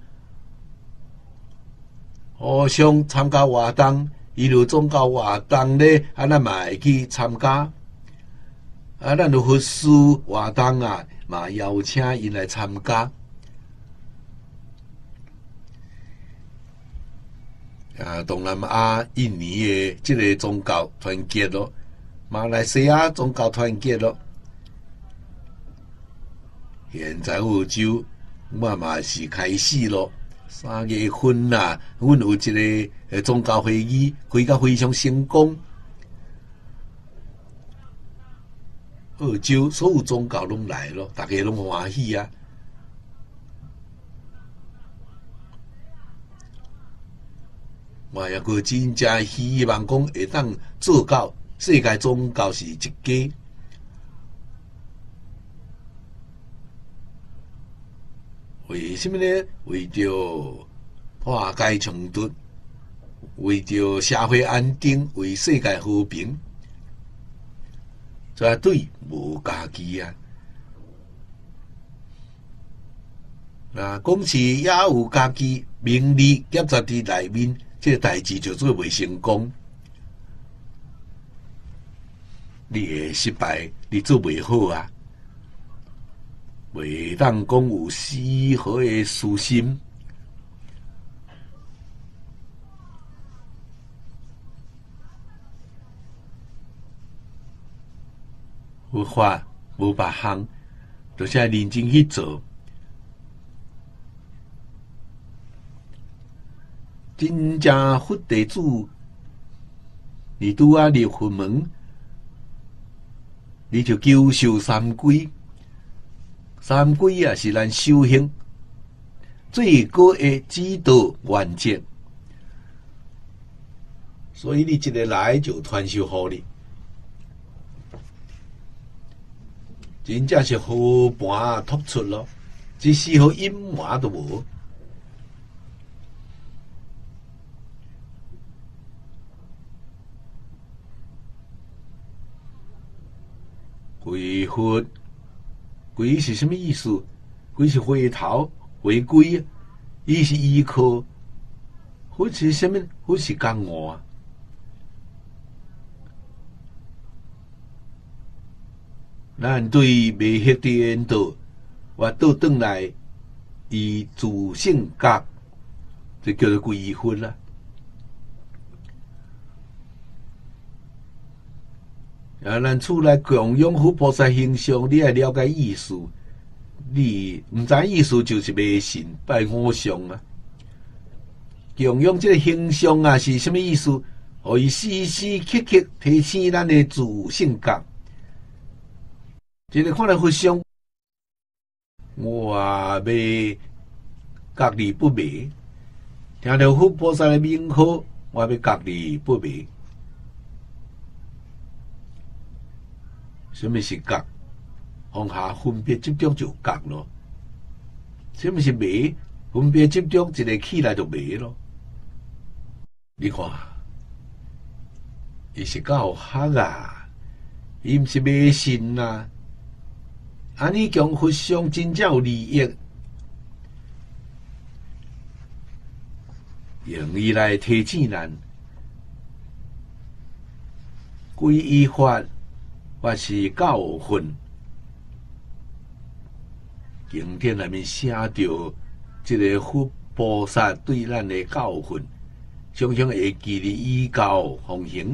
互相参加活动，伊有宗教活动咧，咱嘛会去参加。咱有佛事活动嘛邀请因来参加。东南亚、印尼的这个宗教团结咯，马来西亚宗教团结咯。现在澳洲我嘛是开始咯， 3月份啦，阮有一个宗教会议，开到非常成功。澳洲所有宗教拢来咯，大家拢欢喜啊！我也个真正希望讲会当做到世界宗教是一家。为什么呢？为着化解冲突，为着社会安定，为世界和平，绝对无家己啊！那讲是也有家己名利夹杂伫内面，这个代志就做袂成功。你会失败，你做袂好啊！袂当讲有丝毫的私心，有法无别项，就是要认真去做。真正佛弟子，你拄啊入佛门，你就求受三皈。三皈啊，是咱修行最高的指导原则，所以你一个来就传授互你，真正是好盘突出咯，一丝毫隐瞒都无。归佛。归是什么意思？归是回头回归啊！伊是依靠，或是什么？或是讲我啊？咱对未晓的缘道，我倒转来以自性觉，就叫做归佛啦。啊，咱出来供养佛菩萨形象，你要了解意思。你毋知意思就是迷信拜偶像啊！供养这个形象啊，是什么意思？可以时时刻刻提醒咱的自性觉。这个看来佛像，我要隔离不迷；听到佛菩萨的名号，我要隔离不迷。什么是觉？放下分别执着就觉咯。什么是迷？分别执着一个起来就迷咯。你看，伊是教学啊，伊毋是迷信啊。安尼讲佛像真正有利益，用伊来提醒咱皈依法。或是教训，经典内面写着这个佛菩萨对咱的教训，常常会记哩依教奉行，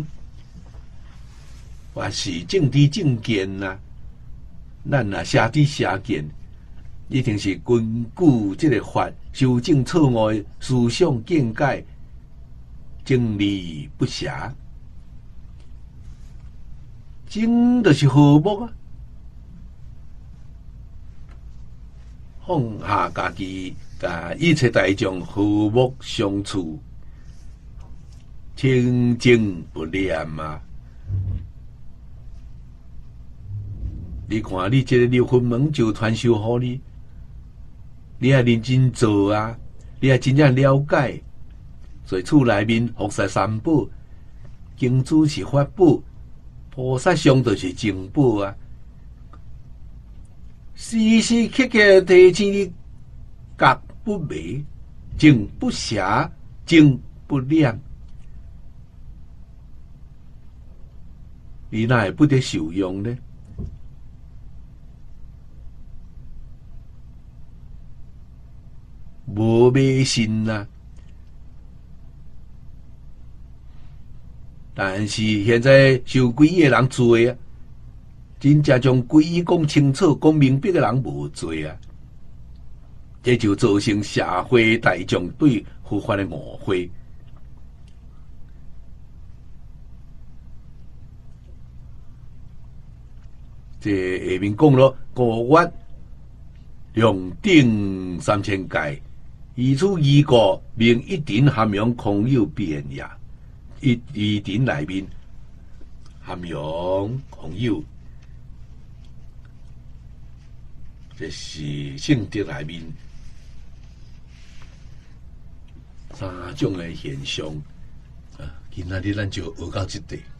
或是正知正见呐。咱若写知写见，一定是根据这个法修正错误的思想见解，正理不邪。真就是和睦啊！放下家己，甲一切大众和睦相处，清净不染啊！你看，你这个入佛门就传授互你，你要认真做啊！你要真正了解，在厝内面服侍三宝，经主是法宝。菩萨像就是净宝啊！时时刻刻提醒你，觉不迷，净不邪，净不染。你哪会不得受用呢？无迷信啊！但是现在受皈依的人多啊，真正将皈依讲清楚、讲明白的人无多啊。 这就造成社会大众对佛法的误会。这下面讲咯，古月量顶3000界，以此依个名一定含养空有变也。一定内面含养空有。这是性德内面3种的现象啊！今仔日咱就学到这地。